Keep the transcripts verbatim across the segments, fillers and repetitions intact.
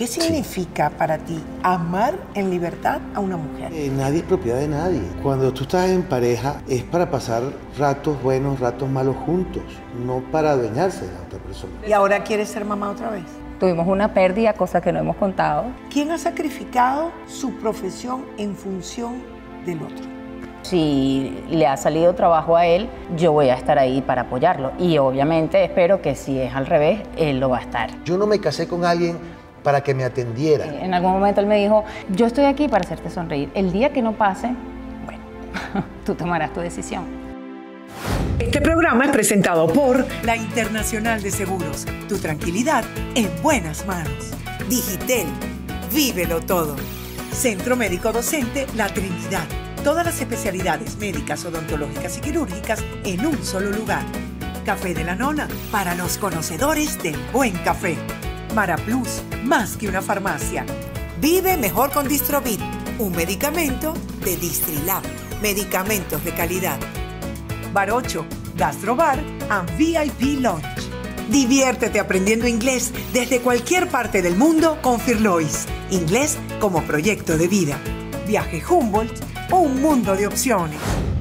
¿Qué significa sí. para ti amar en libertad a una mujer? Eh, nadie es propiedad de nadie. Cuando tú estás en pareja es para pasar ratos buenos, ratos malos juntos, no para adueñarse de la otra persona. ¿Y ahora quieres ser mamá otra vez? Tuvimos una pérdida, cosa que no hemos contado. ¿Quién ha sacrificado su profesión en función del otro? Si le ha salido trabajo a él, yo voy a estar ahí para apoyarlo. Y obviamente espero que si es al revés, él lo va a estar. Yo no me casé con alguien para que me atendiera. En algún momento él me dijo, yo estoy aquí para hacerte sonreír. El día que no pase, bueno, tú tomarás tu decisión. Este programa es presentado por la Internacional de Seguros. Tu tranquilidad en buenas manos. Digitel, vívelo todo. Centro Médico Docente La Trinidad. Todas las especialidades médicas, odontológicas y quirúrgicas en un solo lugar. Café de la Nona, para los conocedores del buen café. Maraplus, más que una farmacia. Vive mejor con Distrovit, un medicamento de Distrilab. Medicamentos de calidad. Barocho, Gastrobar and V I P Lounge. Diviértete aprendiendo inglés desde cualquier parte del mundo con Firlois. Inglés como proyecto de vida. Viaje Humboldt, un mundo de opciones.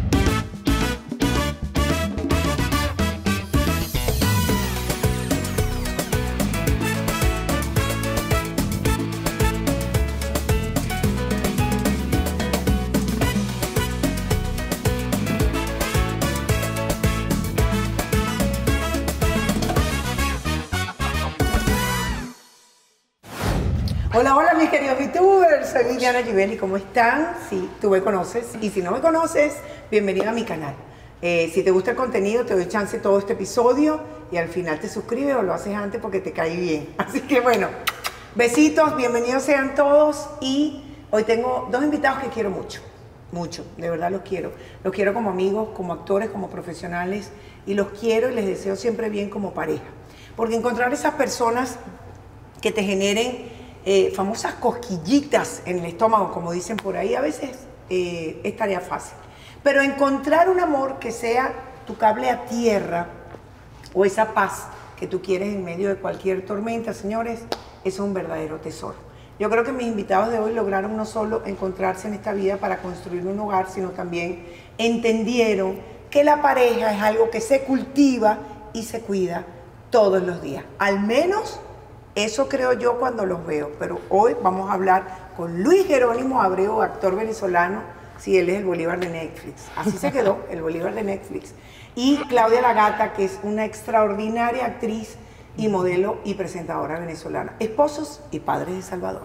Hola, hola mis queridos youtubers, soy Viviana Givelli, ¿cómo están? Si tú me conoces y si no me conoces, bienvenido a mi canal. Eh, si te gusta el contenido, te doy chance todo este episodio y al final te suscribes o lo haces antes porque te cae bien. Así que bueno, besitos, bienvenidos sean todos y hoy tengo dos invitados que quiero mucho, mucho, de verdad los quiero. Los quiero como amigos, como actores, como profesionales y los quiero y les deseo siempre bien como pareja. Porque encontrar esas personas que te generen Eh, famosas cosquillitas en el estómago, como dicen por ahí, a veces eh, es tarea fácil. Pero encontrar un amor que sea tu cable a tierra o esa paz que tú quieres en medio de cualquier tormenta, señores, eso es un verdadero tesoro. Yo creo que mis invitados de hoy lograron no solo encontrarse en esta vida para construir un hogar, sino también entendieron que la pareja es algo que se cultiva y se cuida todos los días. Al menos eso creo yo cuando los veo, pero hoy vamos a hablar con Luis Jerónimo Abreu, actor venezolano. Sí, él es el Bolívar de Netflix. Así se quedó, el Bolívar de Netflix. Y Claudia La Gata, que es una extraordinaria actriz y modelo y presentadora venezolana. Esposos y padres de Salvador.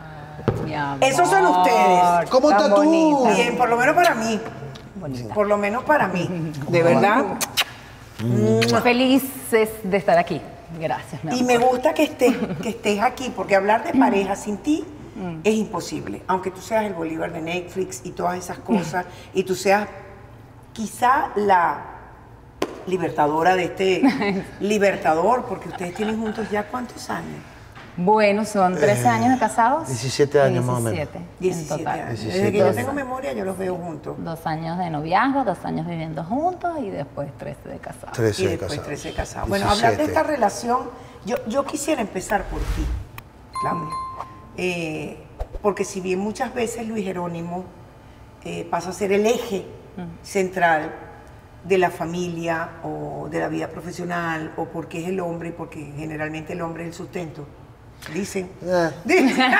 Mi amor, esos son ustedes. ¿Cómo estás tú? Bien, por lo menos para mí. Bonita. Por lo menos para mí. De verdad. Mm. Felices de estar aquí. Gracias, mi amor. Y me gusta que estés, que estés aquí, porque hablar de pareja sin ti mm. es imposible. Aunque tú seas el Bolívar de Netflix y todas esas cosas, mm. y tú seas quizá la libertadora de este libertador, porque ustedes tienen juntos ya ¿cuántos años? Bueno, son trece eh, años de casados. diecisiete años más o menos. diecisiete años. Desde que yo tengo memoria, yo los veo juntos. Dos años de noviazgo, dos años viviendo juntos y después trece de casados. trece y de después casados. trece de casados. Bueno, hablar de esta relación, yo, yo quisiera empezar por ti, Claudia. Eh, porque si bien muchas veces Luis Jerónimo eh, pasa a ser el eje mm. central de la familia o de la vida profesional, o porque es el hombre, porque generalmente el hombre es el sustento. Dicen, uh. dicen,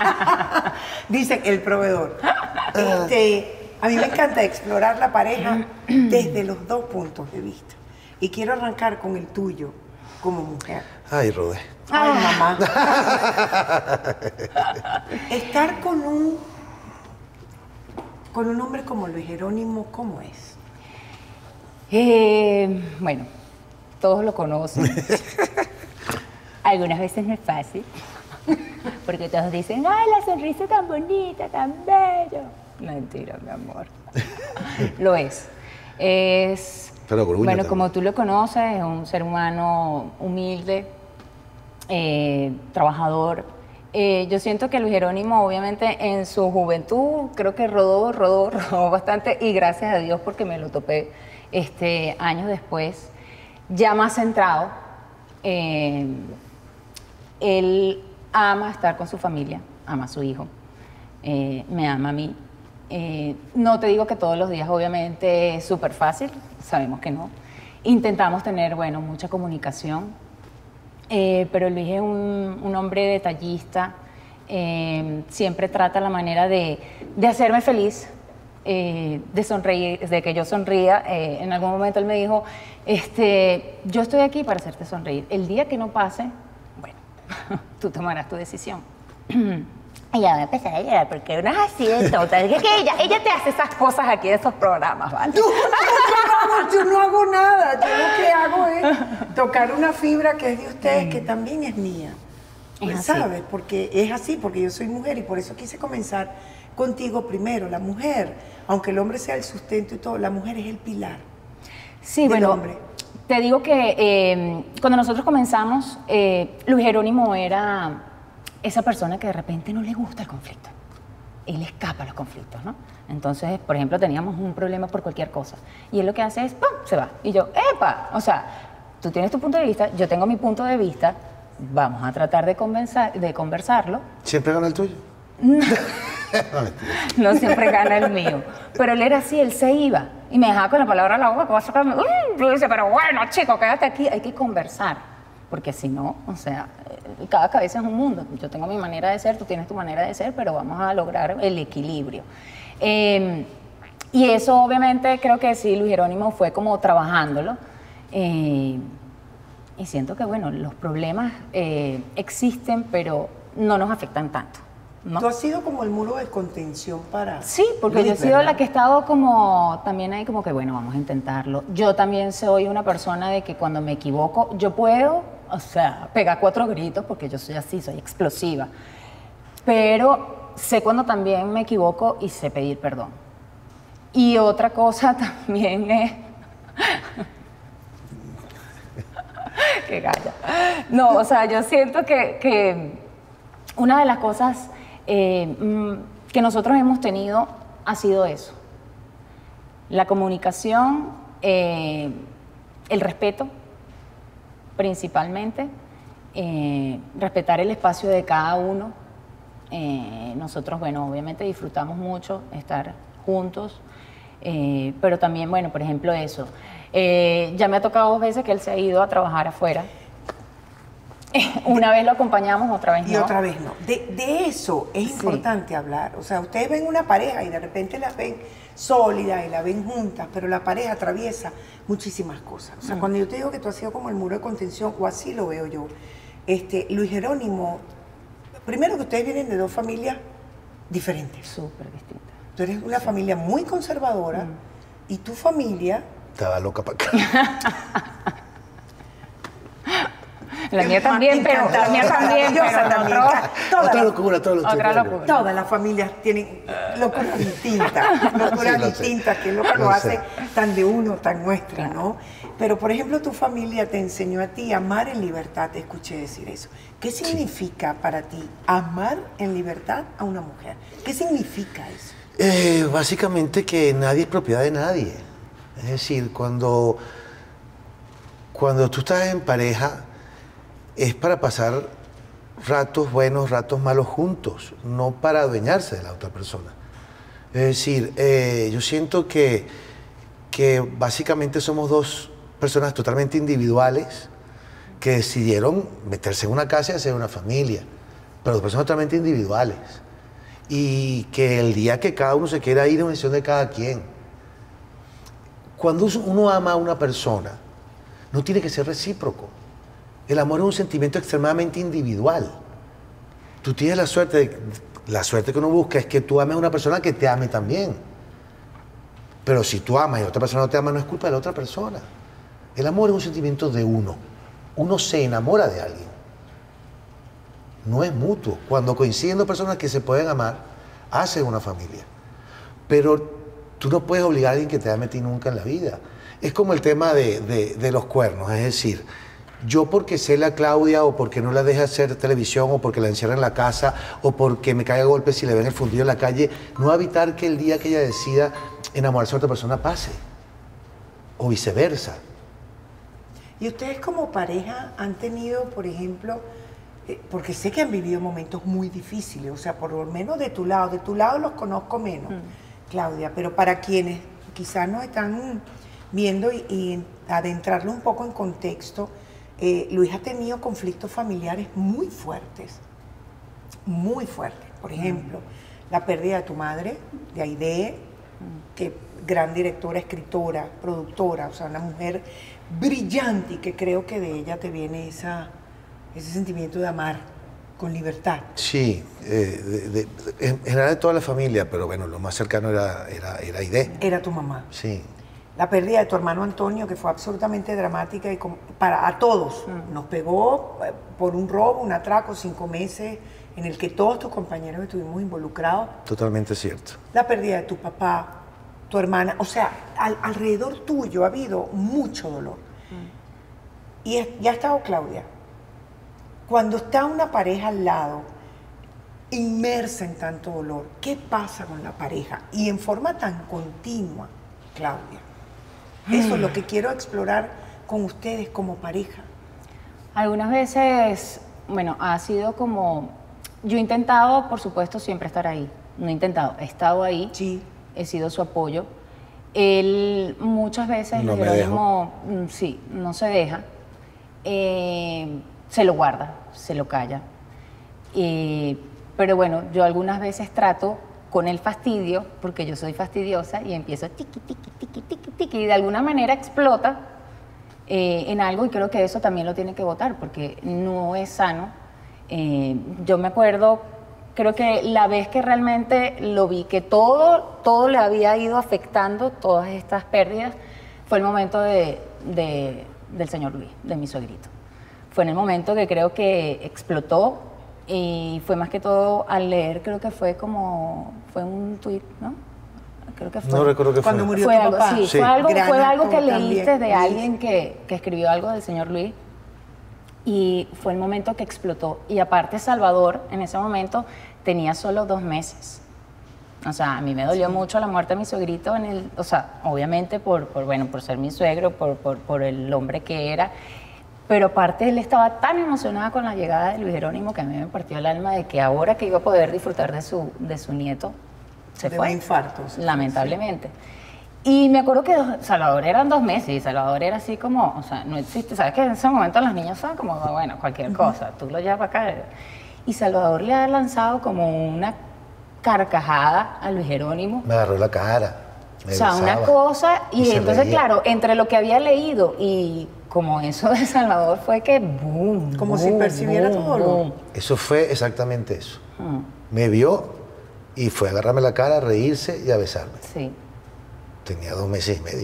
dicen el proveedor. Uh. Este, a mí me encanta explorar la pareja desde los dos puntos de vista. Y quiero arrancar con el tuyo como mujer. Ay, Rodé. Ay, mamá. Estar con un, con un hombre como Luis Jerónimo, ¿cómo es? Eh, bueno, todos lo conocen. Algunas veces no es fácil, porque todos dicen, ¡ay, la sonrisa tan bonita, tan bello! Mentira, mi amor. Lo es. Es, Pero bueno, también. como tú lo conoces, es un ser humano humilde, eh, trabajador. Eh, yo siento que Luis Jerónimo, obviamente, en su juventud, creo que rodó, rodó, rodó bastante, y gracias a Dios porque me lo topé este, años después, ya más centrado. Eh, él ama estar con su familia, ama a su hijo, eh, me ama a mí. Eh, no te digo que todos los días obviamente es súper fácil, sabemos que no. Intentamos tener, bueno, mucha comunicación, eh, pero Luis es un, un hombre detallista, eh, siempre trata la manera de, de hacerme feliz, eh, de sonreír, de que yo sonría. Eh, en algún momento él me dijo, este, yo estoy aquí para hacerte sonreír. El día que no pase, bueno, tú tomarás tu decisión. Ella va a empezar a llorar porque uno es así de tonta. Es que ella, ella te hace esas cosas aquí de esos programas, ¿vale? No, no, yo no hago nada. Yo lo que hago es tocar una fibra que es de ustedes, mm. que también es mía. Es así. ¿Sabes? Porque es así, porque yo soy mujer y por eso quise comenzar contigo primero. La mujer, aunque el hombre sea el sustento y todo, la mujer es el pilar. Sí, del bueno, hombre. Te digo que eh, cuando nosotros comenzamos, eh, Luis Jerónimo era esa persona que de repente no le gusta el conflicto. Él escapa a los conflictos, ¿no? Entonces, por ejemplo, teníamos un problema por cualquier cosa. Y él lo que hace es, ¡pum!, se va. Y yo, ¡epa! O sea, tú tienes tu punto de vista, yo tengo mi punto de vista, vamos a tratar de, conversar, de conversarlo. ¿Siempre gana el tuyo? No. No siempre gana el mío. Pero él era así, él se iba. Y me dejaba con la palabra en la boca, que va a sacarme. Yo decía, pero bueno, chico, quédate aquí, hay que conversar. Porque si no, o sea, cada cabeza es un mundo. Yo tengo mi manera de ser, tú tienes tu manera de ser, pero vamos a lograr el equilibrio. Eh, y eso obviamente creo que sí, Luis Jerónimo fue como trabajándolo. Eh, y siento que, bueno, los problemas eh, existen, pero no nos afectan tanto, ¿no? Tú has sido como el muro de contención para... Sí, porque Luis, yo he sido ¿verdad? la que he estado como, también ahí como que, bueno, vamos a intentarlo. Yo también soy una persona de que cuando me equivoco, yo puedo, o sea, pegar cuatro gritos, porque yo soy así, soy explosiva. Pero sé cuando también me equivoco y sé pedir perdón. Y otra cosa también es... Qué galla. No, o sea, yo siento que, que una de las cosas eh, que nosotros hemos tenido ha sido eso. La comunicación, eh, el respeto, principalmente, eh, respetar el espacio de cada uno. Eh, nosotros, bueno, obviamente disfrutamos mucho estar juntos, eh, pero también, bueno, por ejemplo, eso. Eh, ya me ha tocado dos veces que él se ha ido a trabajar afuera. Una vez lo acompañamos, otra vez no. Y otra vez no. De, de eso es Sí. importante hablar. O sea, ustedes ven una pareja y de repente la ven sólida y la ven juntas, pero la pareja atraviesa muchísimas cosas. O sea, Mm. cuando yo te digo que tú has sido como el muro de contención, o así lo veo yo, este, Luis Jerónimo, primero que ustedes vienen de dos familias diferentes. Súper distinta. Tú eres una familia muy conservadora Mm. y tu familia... Estaba loca para acá. La mía también, pero la mía también, pero también. nosotros- Todas Otra las- locura, toda Otra locura. locura. Todas las familias tienen locuras distintas, locuras Sí, lo sé. distintas, que es lo que Lo nos sé. hace tan de uno, tan nuestra, ¿no? Pero, por ejemplo, tu familia te enseñó a ti a amar en libertad, te escuché decir eso. ¿Qué significa para ti amar en libertad a una mujer? ¿Qué significa eso? Eh, básicamente que nadie es propiedad de nadie. Es decir, cuando, cuando tú estás en pareja, es para pasar ratos buenos, ratos malos juntos, no para adueñarse de la otra persona. Es decir, eh, yo siento que, que básicamente somos dos personas totalmente individuales que decidieron meterse en una casa y hacer una familia, pero dos personas totalmente individuales. Y que el día que cada uno se quiera ir es una decisión de cada quien. Cuando uno ama a una persona, no tiene que ser recíproco. El amor es un sentimiento extremadamente individual. Tú tienes la suerte, de, la suerte que uno busca es que tú ames a una persona que te ame también. Pero si tú amas y otra persona no te ama, no es culpa de la otra persona. El amor es un sentimiento de uno. Uno se enamora de alguien. No es mutuo. Cuando coinciden dos personas que se pueden amar, hacen una familia. Pero tú no puedes obligar a alguien que te ame a ti nunca en la vida. Es como el tema de, de, de los cuernos. Es decir, yo porque sé la Claudia o porque no la deje hacer televisión o porque la encierra en la casa o porque me caiga a golpes si le ven el fundido en la calle, no va a evitar que el día que ella decida enamorarse de otra persona pase. O viceversa. ¿Y ustedes como pareja han tenido, por ejemplo, eh, porque sé que han vivido momentos muy difíciles, o sea, por lo menos de tu lado, de tu lado los conozco menos, mm. Claudia, pero para quienes quizás nos están viendo y, y adentrarlo un poco en contexto, eh, Luis ha tenido conflictos familiares muy fuertes, muy fuertes. Por ejemplo, mm. la pérdida de tu madre, de Aide, mm. que gran directora, escritora, productora, o sea, una mujer brillante y que creo que de ella te viene esa, ese sentimiento de amar con libertad. Sí, eh, de, de, en general de toda la familia, pero bueno, lo más cercano era, era, era Aide. Era tu mamá. Sí. La pérdida de tu hermano Antonio, que fue absolutamente dramática y con, para a todos. Mm. Nos pegó por un robo, un atraco, cinco meses, en el que todos tus compañeros estuvimos involucrados. Totalmente cierto. La pérdida de tu papá, tu hermana, o sea, al, alrededor tuyo ha habido mucho dolor. Mm. Y es, ya ha estado Claudia. Cuando está una pareja al lado, inmersa en tanto dolor, ¿qué pasa con la pareja? Y en forma tan continua, Claudia. Mm. Eso es lo que quiero explorar con ustedes como pareja. Algunas veces, bueno, ha sido como... Yo he intentado, por supuesto, siempre estar ahí. No he intentado, he estado ahí. Sí. He sido su apoyo. Él muchas veces, no Jerónimo, sí, no se deja, eh, se lo guarda, se lo calla. Eh, pero bueno, yo algunas veces trato con el fastidio, porque yo soy fastidiosa, y empiezo tiqui, tiqui, tiqui, tiqui, tiqui, y de alguna manera explota eh, en algo, y creo que eso también lo tiene que votar, porque no es sano. Eh, yo me acuerdo... Creo que la vez que realmente lo vi, que todo, todo le había ido afectando, todas estas pérdidas, fue el momento de, de, del señor Luis, de mi suegrito. Fue en el momento que creo que explotó y fue más que todo al leer, creo que fue como, fue un tuit, ¿no? Creo que fue. No recuerdo que Cuando fue. murió fue tu algo, papá. sí, Sí. fue algo, Gran fue algo que actor leíste también, de Luis. alguien que, que escribió algo del señor Luis. Y fue el momento que explotó. Y aparte Salvador, en ese momento, tenía solo dos meses. O sea, a mí me dolió sí. mucho la muerte de mi suegrito, en el, o sea, obviamente por, por, bueno, por ser mi suegro, por, por, por el hombre que era. Pero aparte él estaba tan emocionado con la llegada de Luis Jerónimo que a mí me partió el alma de que ahora que iba a poder disfrutar de su, de su nieto, se de fue. De infarto. Lamentablemente. Sí. Y me acuerdo que Salvador eran dos meses y Salvador era así como, o sea, no existe, ¿sabes que en ese momento los niños son como, bueno, cualquier uh-huh. cosa, tú lo llevas para acá. Y Salvador le ha lanzado como una carcajada a Luis Jerónimo. Me agarró la cara. Me o sea, besaba, una cosa, y, y entonces, reía. claro, entre lo que había leído y como eso de Salvador fue que boom, como boom, si percibiera boom, todo dolor. Boom. Eso fue exactamente eso. Hmm. Me vio y fue a agarrarme la cara, a reírse y a besarme. Sí. Tenía dos meses y medio.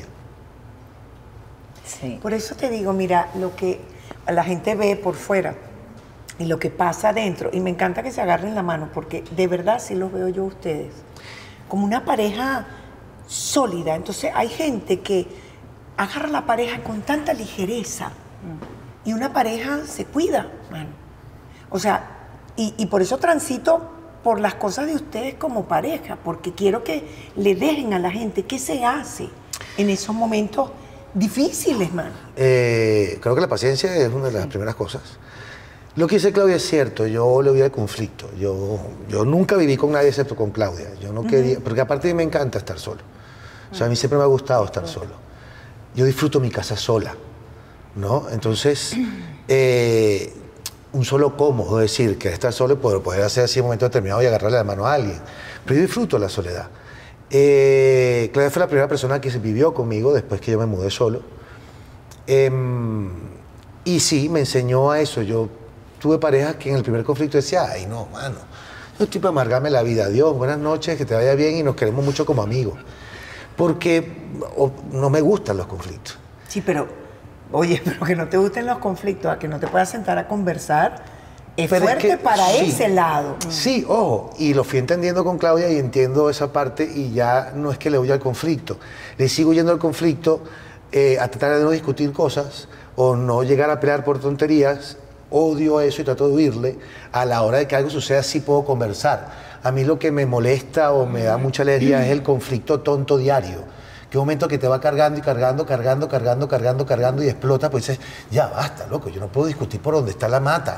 Sí. Por eso te digo, mira, lo que la gente ve por fuera y lo que pasa adentro, y me encanta que se agarren la mano, porque de verdad sí los veo yo a ustedes, como una pareja sólida. Entonces hay gente que agarra a la pareja con tanta ligereza mm. y una pareja se cuida, mano. O sea, y, y por eso transito por las cosas de ustedes como pareja, porque quiero que le dejen a la gente qué se hace en esos momentos difíciles, mano. Eh, creo que la paciencia es una de las sí. primeras cosas. Lo que dice Claudia es cierto, yo le huía al conflicto. Yo, yo nunca viví con nadie excepto con Claudia. Yo no uh-huh. quería, porque aparte de mí me encanta estar solo. O sea, a mí siempre me ha gustado estar uh-huh. solo. Yo disfruto mi casa sola, ¿no? Entonces, eh, un solo cómodo, es decir, que estar solo y poder, poder hacer así en un momento determinado y agarrarle la mano a alguien. Pero yo disfruto la soledad. Eh, Claudia fue la primera persona que se vivió conmigo después que yo me mudé solo. Eh, y sí, me enseñó a eso. Yo tuve parejas que en el primer conflicto decía, ay, no, mano, yo estoy para amargarme la vida. Adiós, buenas noches, que te vaya bien y nos queremos mucho como amigos. Porque o, no me gustan los conflictos. Sí, pero... Oye, pero que no te gusten los conflictos, a que no te puedas sentar a conversar, es pero fuerte es que, para sí, ese lado. Sí, ojo, y lo fui entendiendo con Claudia y entiendo esa parte y ya no es que le huya al conflicto. Le sigo huyendo al conflicto eh, a tratar de no discutir cosas o no llegar a pelear por tonterías. Odio eso y trato de huirle. A la hora de que algo suceda sí puedo conversar. A mí lo que me molesta o me da mucha alegría es el conflicto tonto diario. Que un momento que te va cargando y cargando, cargando, cargando, cargando, cargando y explota, pues dices, ya basta, loco, yo no puedo discutir por dónde está la mata.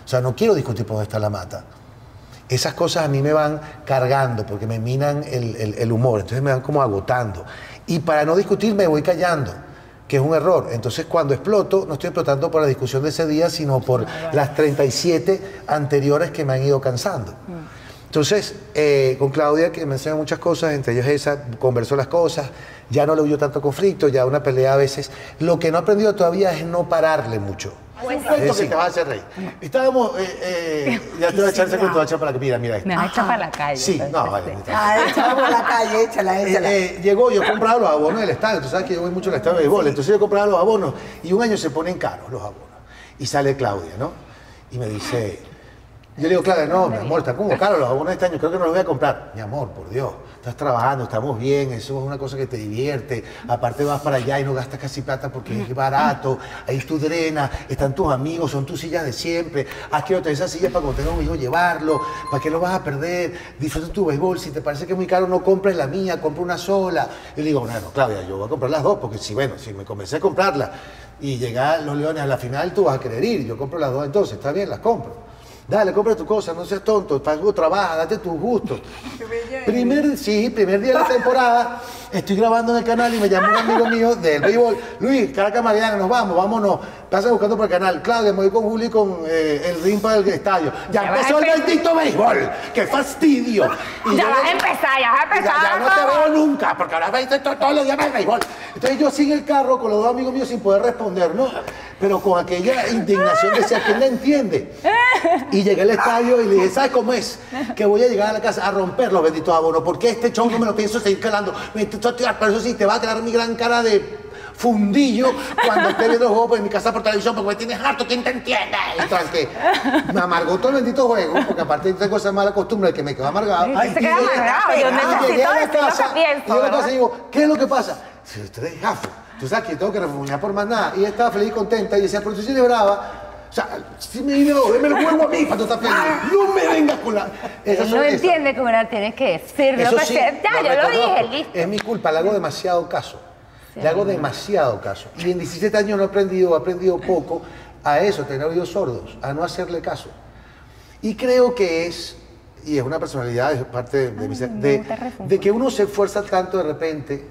O sea, no quiero discutir por dónde está la mata. Esas cosas a mí me van cargando porque me minan el, el, el humor, entonces me van como agotando. Y para no discutir me voy callando, que es un error. Entonces cuando exploto, no estoy explotando por la discusión de ese día, sino por no, bueno. las treinta y siete anteriores que me han ido cansando. Mm. Entonces, eh, con Claudia, que me enseña muchas cosas, entre ellas esa, conversó las cosas, ya no le hubo tanto conflicto, ya una pelea a veces. Lo que no he aprendido todavía es no pararle mucho. Pues es decir, que te vas a hacer reír. Estábamos, eh, eh, ya te voy a echarse con tu hacha para que mira, mira esto. Me vas a echar para la calle. Sí, no, vale. Ah, échala para la calle, échala, échala. Eh, eh, llegó, yo compraba los abonos del estadio, tú sabes que yo voy mucho al estadio de béisbol, entonces yo compraba los abonos y un año se ponen caros los abonos. Y sale Claudia, ¿no? Y me dice, yo le digo, Claudia, no, mi amor, están como caros los abonos de este año, creo que no los voy a comprar. Mi amor, por Dios, estás trabajando, estamos bien, eso es una cosa que te divierte, aparte vas para allá y no gastas casi plata porque es barato, ahí tú drenas, están tus amigos, son tus sillas de siempre, haz que otra esas sillas para cuando tengas un hijo llevarlo, ¿para qué lo vas a perder? Disfruta tu béisbol, si te parece que es muy caro no compres la mía, compra una sola. Y le digo, bueno, Claudia, yo voy a comprar las dos, porque si, bueno, si me comencé a comprarlas y llegan los Leones a la final, tú vas a querer ir, yo compro las dos entonces, está bien, las compro. Dale, compra tu cosa, no seas tonto, para algo trabaja, date tus gustos. Primer, sí, primer día de la temporada, estoy grabando en el canal y me llama un amigo mío del béisbol. Luis, Caracas Mariana, nos vamos, vámonos. Pasa buscando por el canal. Claudia, me voy con Juli con eh, el ring para el estadio. Ya, ya empezó el bendito béisbol. ¡Qué fastidio! Y ya vas a empezar, ya vas a empezar. Ya, ya no te veo nunca, porque ahora veis todo, todos los días el béisbol. Entonces yo sigo el carro con los dos amigos míos sin poder responder, ¿no? Pero con aquella indignación de decir, ¿quién la entiende? Y llegué al estadio y le dije, ¿sabes cómo es? Que voy a llegar a la casa a romper los benditos abonos, porque este chongo me lo pienso seguir calando. Pero eso sí, te va a quedar mi gran cara de fundillo cuando esté viendo los juegos en mi casa por televisión, porque me tienes harto, ¿quién te entiende? Entonces, que me amargó todo el bendito juego, porque aparte tengo esa mala costumbre de que me quedo amargado. Ay, se queda amargado, yo necesito decir lo que pienso. Y llego a casa y digo, ¿qué es lo que pasa? Si usted es gafo, tú sabes que yo tengo que refugiar por más nada. Y ella estaba feliz y contenta y decía, pero tú sí eres brava. O sea, si me viene, déme el huevo a mí para tú estar feliz. No me vengas con la... Él no entiende que uno tienes que decir lo que sea. Ya, yo lo dije, listo. Es mi culpa, le hago demasiado caso. Sí, le hago demasiado caso. Y en diecisiete años no he aprendido, he aprendido poco a eso, tener oídos sordos, a no hacerle caso. Y creo que es, y es una personalidad, es parte de, mi ser, de, de que uno se esfuerza tanto de repente,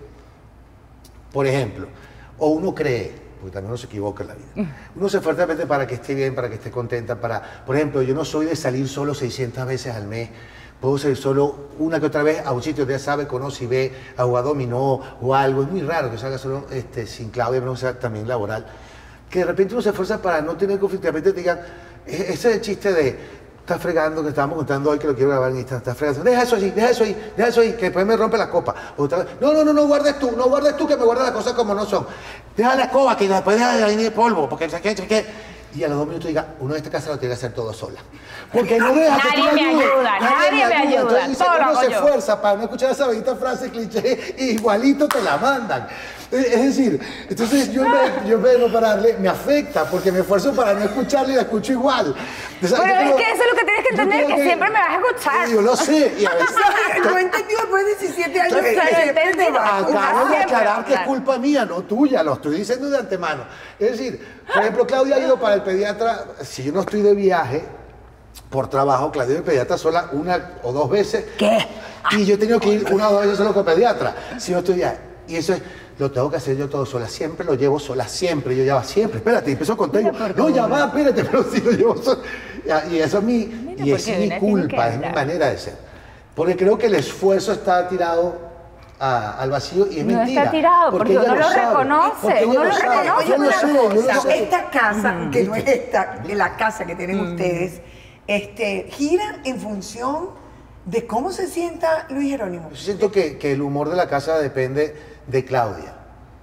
por ejemplo, o uno cree, porque también uno se equivoca en la vida. Uno se esfuerza de repente para que esté bien, para que esté contenta, para... Por ejemplo, yo no soy de salir solo seiscientas veces al mes. Puedo salir solo una que otra vez a un sitio que ya sabe, conoce y ve, a jugar dominó o algo. Es muy raro que salga solo este, sin Claudia, pero no sea también laboral. Que de repente uno se esfuerza para no tener conflicto. De repente te digan, ese es el chiste de... Estás fregando, que estábamos contando hoy que lo quiero grabar en Instagram, estás fregando, deja eso allí, deja eso ahí, deja eso ahí, que después me rompe la copa. Otra, no, no, no, no guardes tú, no guardes tú, que me guardes las cosas como no son. Deja la escoba, que después deja de venir el polvo, porque no sé qué, qué. Y a los dos minutos diga, uno de esta casa lo tiene que hacer todo sola. Porque no deja que tú me ayuda, nadie me ayuda. Entonces dice, uno se esfuerza para no escuchar esa bendita frase cliché, y igualito te la mandan. Es decir, entonces yo en vez, yo en vez de no pararle, me afecta, porque me esfuerzo para no escucharle y la escucho igual. Entonces, pero es creo, que eso es lo que tienes que entender, que, que siempre me vas a escuchar. Yo lo sé. Y a veces, no entendí después de diecisiete años. Que, que acabo de aclarar que es culpa mía, no tuya, lo estoy diciendo de antemano. Es decir, por ejemplo, Claudia ha ido para el pediatra, si yo no estoy de viaje, por trabajo, Claudia el pediatra sola una o dos veces. ¿Qué? Y yo he tenido que ir una o dos veces solo con el pediatra, si no estoy de viaje. Y eso es, lo tengo que hacer yo todo sola, siempre lo llevo sola, siempre, yo ya va, siempre, espérate, empezó a contar, yo, no, ya va, espérate, pero si lo llevo sola. Y eso es mi, Mira, y es mi culpa, es mi manera de ser. Porque creo que el esfuerzo está tirado a, al vacío y es no mentira. No está tirado, porque, porque uno lo, lo reconoce, uno lo, lo reconoce. Yo lo sé, yo lo sé. Esta casa, mm. que no es esta, la casa que tienen mm. ustedes, este, gira en función de cómo se sienta Luis Jerónimo. Yo siento que, que el humor de la casa depende de Claudia.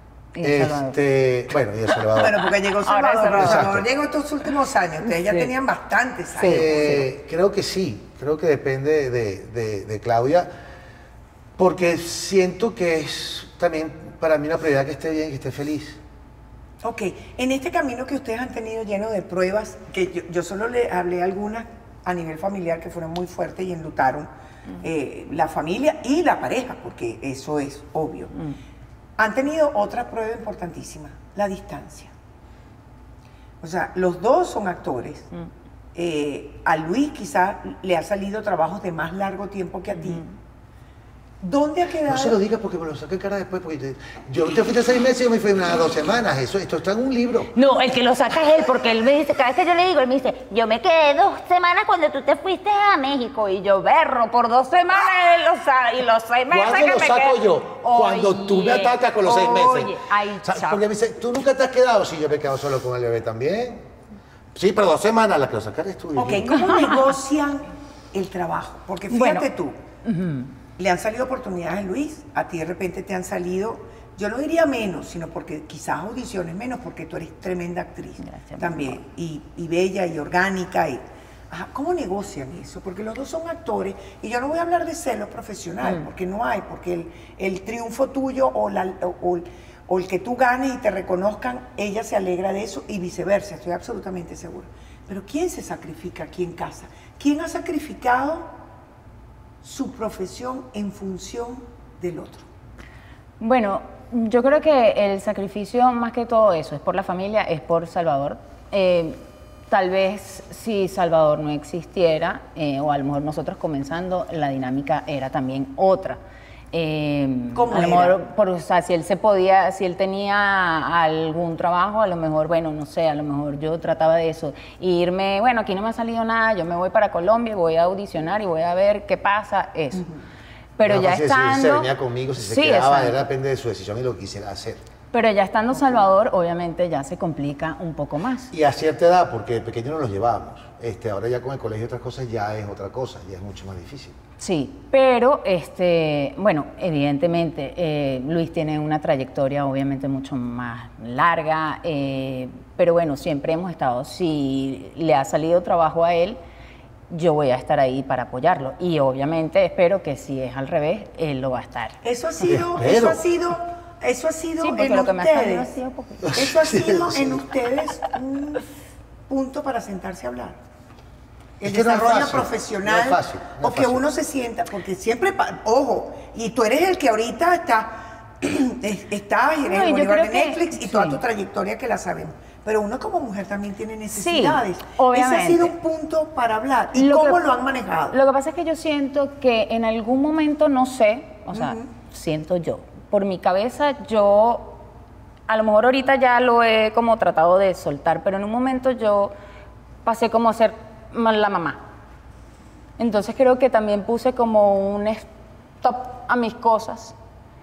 Este, bueno, y El Salvador. Bueno, porque llegó Salvador, Salvador llegó estos últimos años, ustedes ya sí. tenían bastantes años. Eh, creo que sí, creo que depende de, de, de Claudia, porque siento que es también para mí una prioridad que esté bien, que esté feliz. Ok, en este camino que ustedes han tenido lleno de pruebas, que yo, yo solo le hablé algunas a nivel familiar que fueron muy fuertes y enlutaron uh-huh. eh, la familia y la pareja, porque eso es obvio. Uh-huh. Han tenido otra prueba importantísima, la distancia. O sea, los dos son actores, uh-huh. Eh, a Luis quizá le ha salido trabajos de más largo tiempo que a ti. Uh-huh. ¿Dónde ha quedado? No se lo digas porque me lo saqué en cara después. Porque te, yo te fuiste seis meses y yo me fui unas dos semanas. Eso, esto está en un libro. No, el que lo saca es él, porque él me dice, cada vez que yo le digo, él me dice, yo me quedé dos semanas cuando tú te fuiste a México. Y yo, berro, por dos semanas él lo saca, y los seis meses ¿Cuándo que lo me saco quedo? yo? Cuando Oye, tú me atacas con los seis meses. Oye, ay, o sea, chao. porque me dice, ¿tú nunca te has quedado? Sí, yo me he quedado solo con el bebé también. Sí, pero dos semanas, la que lo sacar es tú. Ok, ¿cómo negocian el trabajo? Porque fíjate bueno, tú, uh-huh. le han salido oportunidades a Luis, a ti de repente te han salido, yo no diría menos, sino porque quizás audiciones menos, porque tú eres tremenda actriz. Gracias, también, y, y bella y orgánica. Y, ajá, ¿cómo negocian eso? Porque los dos son actores, y yo no voy a hablar de celo profesional, mm. porque no hay, porque el, el triunfo tuyo o, la, o, o, o el que tú ganes y te reconozcan, ella se alegra de eso y viceversa, estoy absolutamente segura. Pero ¿quién se sacrifica aquí en casa? ¿Quién ha sacrificado su profesión en función del otro? Bueno, yo creo que el sacrificio más que todo eso es por la familia, es por Salvador. Eh, tal vez si Salvador no existiera, eh, o a lo mejor nosotros comenzando, la dinámica era también otra. Eh, ¿Cómo a lo era? mejor, por, o sea, si él se podía, si él tenía algún trabajo, a lo mejor, bueno, no sé, a lo mejor yo trataba de eso, irme, bueno, aquí no me ha salido nada, yo me voy para Colombia, voy a audicionar y voy a ver qué pasa, eso. Uh-huh. Pero no, ya si estando... Si se venía conmigo, si se sí, quedaba, exacto. era depende de su decisión y lo que quisiera hacer. Pero ya estando Salvador, obviamente ya se complica un poco más. Y a cierta edad, porque de pequeño no los llevábamos. Este, ahora ya con el colegio y otras cosas ya es otra cosa, ya es mucho más difícil. Sí, pero, este, bueno, evidentemente eh, Luis tiene una trayectoria obviamente mucho más larga, eh, pero bueno, siempre hemos estado, si le ha salido trabajo a él, yo voy a estar ahí para apoyarlo. Y obviamente espero que si es al revés, él lo va a estar. Eso ha sido, eso ha sido... Eso ha sido sí, en lo que me ustedes, ha sido poquito. Eso ha sido sí, sí. en ustedes un punto para sentarse a hablar. El es que desarrollo no es fácil, profesional, no es fácil, no o es que fácil. uno se sienta, porque siempre, ojo, y tú eres el que ahorita está, está en el Bolívar de Netflix que, y toda sí. tu trayectoria que la sabemos. Pero uno como mujer también tiene necesidades. Sí, obviamente. Ese ha sido un punto para hablar. ¿Y lo cómo que, lo han manejado? Lo que pasa es que yo siento que en algún momento, no sé, o sea, uh-huh. siento yo, por mi cabeza yo, a lo mejor ahorita ya lo he como tratado de soltar, pero en un momento yo pasé como a ser la mamá. Entonces creo que también puse como un stop a mis cosas.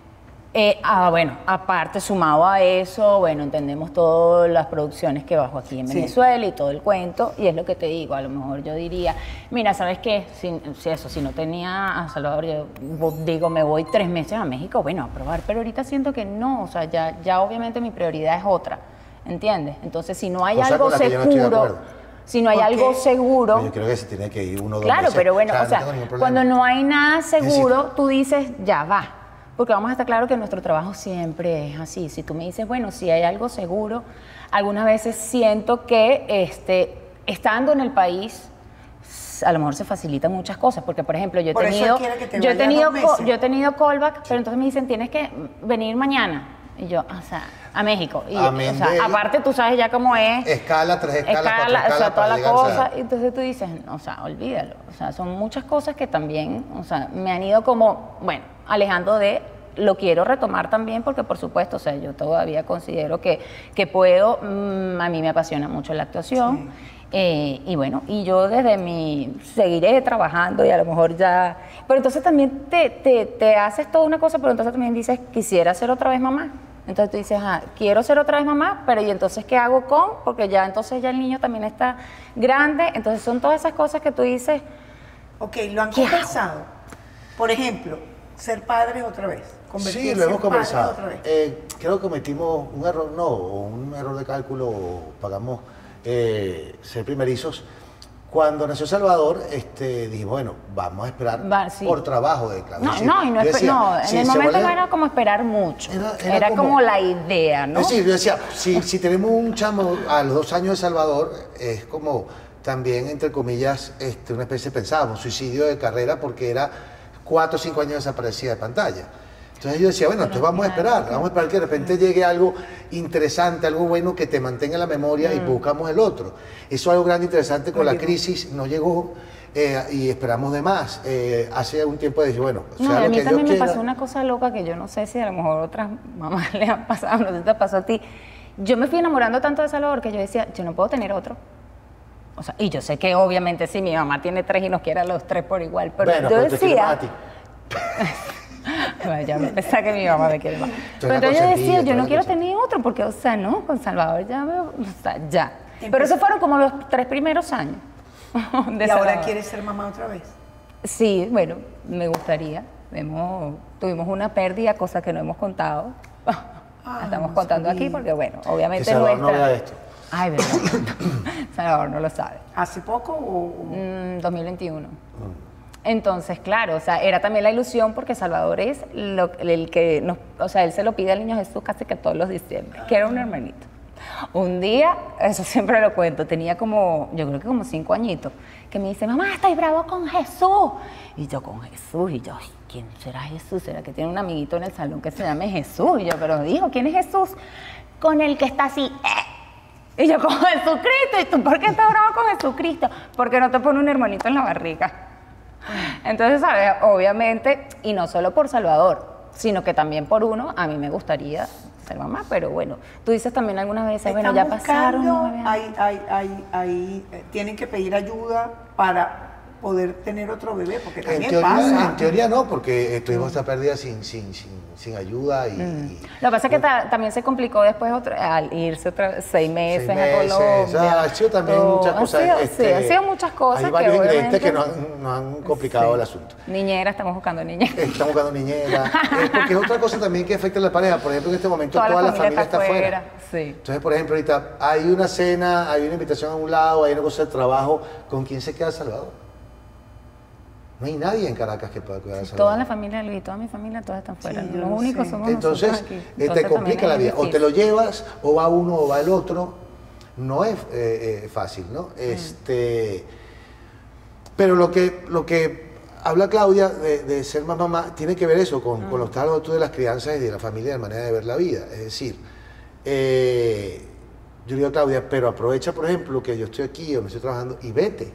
Eh, ah, bueno, aparte sumado a eso, bueno, entendemos todas las producciones que bajo aquí en Venezuela sí. y todo el cuento, y es lo que te digo, a lo mejor yo diría, mira, ¿sabes qué? Si, si eso, si no tenía a Salvador, yo digo, me voy tres meses a México, bueno, a probar, pero ahorita siento que no, o sea, ya, ya obviamente mi prioridad es otra, ¿entiendes? Entonces, si no hay o sea, algo seguro... No si no hay algo seguro... Pero yo creo que se tiene que ir uno o dos Claro, meses. pero bueno, Claro, o sea, no cuando no hay nada seguro, tú dices, ya va. Porque vamos a estar claro que nuestro trabajo siempre es así. Si tú me dices, bueno, si hay algo seguro, algunas veces siento que este, estando en el país, a lo mejor se facilitan muchas cosas. Porque, por ejemplo, yo he por tenido, yo he tenido, yo he tenido callback, pero entonces me dicen, tienes que venir mañana. Y yo, o sea, a México. Y, o sea, aparte tú sabes ya cómo es. Escala, tres escalas, escala, cuatro escalas, o sea, toda la llegar, cosa. O sea. Y entonces tú dices, o sea, olvídalo. O sea, son muchas cosas que también, o sea, me han ido como, bueno, alejando de... Lo quiero retomar también porque, por supuesto, o sea, yo todavía considero que, que puedo, mmm, a mí me apasiona mucho la actuación. Sí. Eh, y bueno, y yo desde mi, seguiré trabajando y a lo mejor ya... Pero entonces también te, te, te haces toda una cosa, pero entonces también dices, quisiera ser otra vez mamá. Entonces tú dices, ah, quiero ser otra vez mamá, pero ¿y entonces qué hago con? Porque ya entonces ya el niño también está grande. Entonces son todas esas cosas que tú dices... Ok, ¿lo han conversado? Por ejemplo, ser padres otra vez. Sí, lo hemos conversado. Eh, creo que cometimos un error, no, un error de cálculo, pagamos eh, ser primerizos. Cuando nació Salvador, este, dijimos, bueno, vamos a esperar Va, sí. por trabajo de Claudia. No, sí. no, y no, decía, no en sí, el momento vuelve, no era como esperar mucho, era, era, era como, como la idea, ¿no? Es decir, yo decía, si, si tenemos un chamo a los dos años de Salvador, es como también, entre comillas, este, una especie, pensábamos, suicidio de carrera, porque era cuatro o cinco años desaparecida de pantalla. Entonces yo decía, bueno, entonces vamos a esperar, vamos a esperar que de repente llegue algo interesante, algo bueno que te mantenga en la memoria y buscamos el otro. Eso es algo grande, interesante con la crisis, no llegó eh, y esperamos de más. Eh, hace un tiempo dije, bueno, no, sea a lo mí que también Dios me pasó quiera. una cosa loca que yo no sé si a lo mejor otras mamás le han pasado, no sé si te pasó a ti. Yo me fui enamorando tanto de Salvador que yo decía, yo no puedo tener otro. O sea, y yo sé que obviamente sí, mi mamá tiene tres y nos quiere a los tres por igual, pero Bueno, yo pero te quiero más decía... a ti. Bueno, ya me pensaba que mi mamá me quiere más. Tú Pero eres la entonces yo decía, consentida, tú yo no eres quiero la tener otro, porque, o sea, no, con Salvador ya me, o sea, ya. Pero esos fueron como los tres primeros años de ¿Y ahora Salvador. quieres ser mamá otra vez? Sí, bueno, me gustaría. Hemos, tuvimos una pérdida, cosa que no hemos contado. La estamos no contando sabía. aquí porque, bueno, Que obviamente Salvador no nuestra... vea esto. Ay, verdad. Salvador no lo sabe. ¿Hace poco o...? Mm, dos mil veintiuno. Entonces, claro, o sea, era también la ilusión porque Salvador es lo- el que nos, o sea, él se lo pide al niño Jesús casi que todos los diciembre, que era un hermanito. Un día, eso siempre lo cuento, tenía como, yo creo que como cinco añitos, que me dice, mamá, estoy bravo con Jesús. Y yo, con Jesús, y yo, ay, ¿quién será Jesús? ¿Será que tiene un amiguito en el salón que se llame Jesús? Y yo, pero dijo, ¿quién es Jesús? Con el que está así, eh. Y yo, con Jesucristo. ¿Y tú por qué estás bravo con Jesucristo? Porque no te pone un hermanito en la barriga. Entonces, ¿sabes? Obviamente, y no solo por Salvador, sino que también por uno, a mí me gustaría ser mamá, pero bueno, tú dices también algunas veces, bueno, ya Están pasaron buscando, nueve años. hay, hay, hay, hay, eh, tienen que pedir ayuda para poder tener otro bebé, porque En también teoría, pasa. en teoría no, porque estuvimos esta pérdida sin, sin, sin, sin ayuda y... y- Lo que pasa es que ta- también se complicó después otra- al irse otra, seis meses, seis meses, a Colombia. ah, ha sido también todo. muchas Han cosas. sido- este, sí, han sido muchas cosas. Hay varios que ingredientes que obviamente- nos han, nos han complicado Sí. el asunto. Niñera, estamos buscando niñera. Estamos buscando niñera. Eh, porque es otra cosa también que afecta a la pareja. Por ejemplo, en este momento toda, la familia está afuera. Sí. Entonces, por ejemplo, ahorita hay una cena, hay una invitación a un lado, hay una cosa de trabajo. ¿Con quién se queda Salvador? No hay nadie en Caracas que pueda cuidar a Salvador. Toda la familia, Luis, toda mi familia, todas están fuera. Sí, yo Los lo únicos sé. somos Entonces, nosotros aquí. eh, Entonces, te complica también la es vida. O te difícil. lo llevas, o va uno o va el otro. No es eh, eh, fácil, ¿no? Este, pero lo que, lo que habla Claudia de, de ser más mamá tiene que ver eso con, con los talos tú de las crianzas y de la familia, de la manera de ver la vida. Es decir, eh, yo le digo a Claudia, pero aprovecha, por ejemplo, que yo estoy aquí o me estoy trabajando y vete.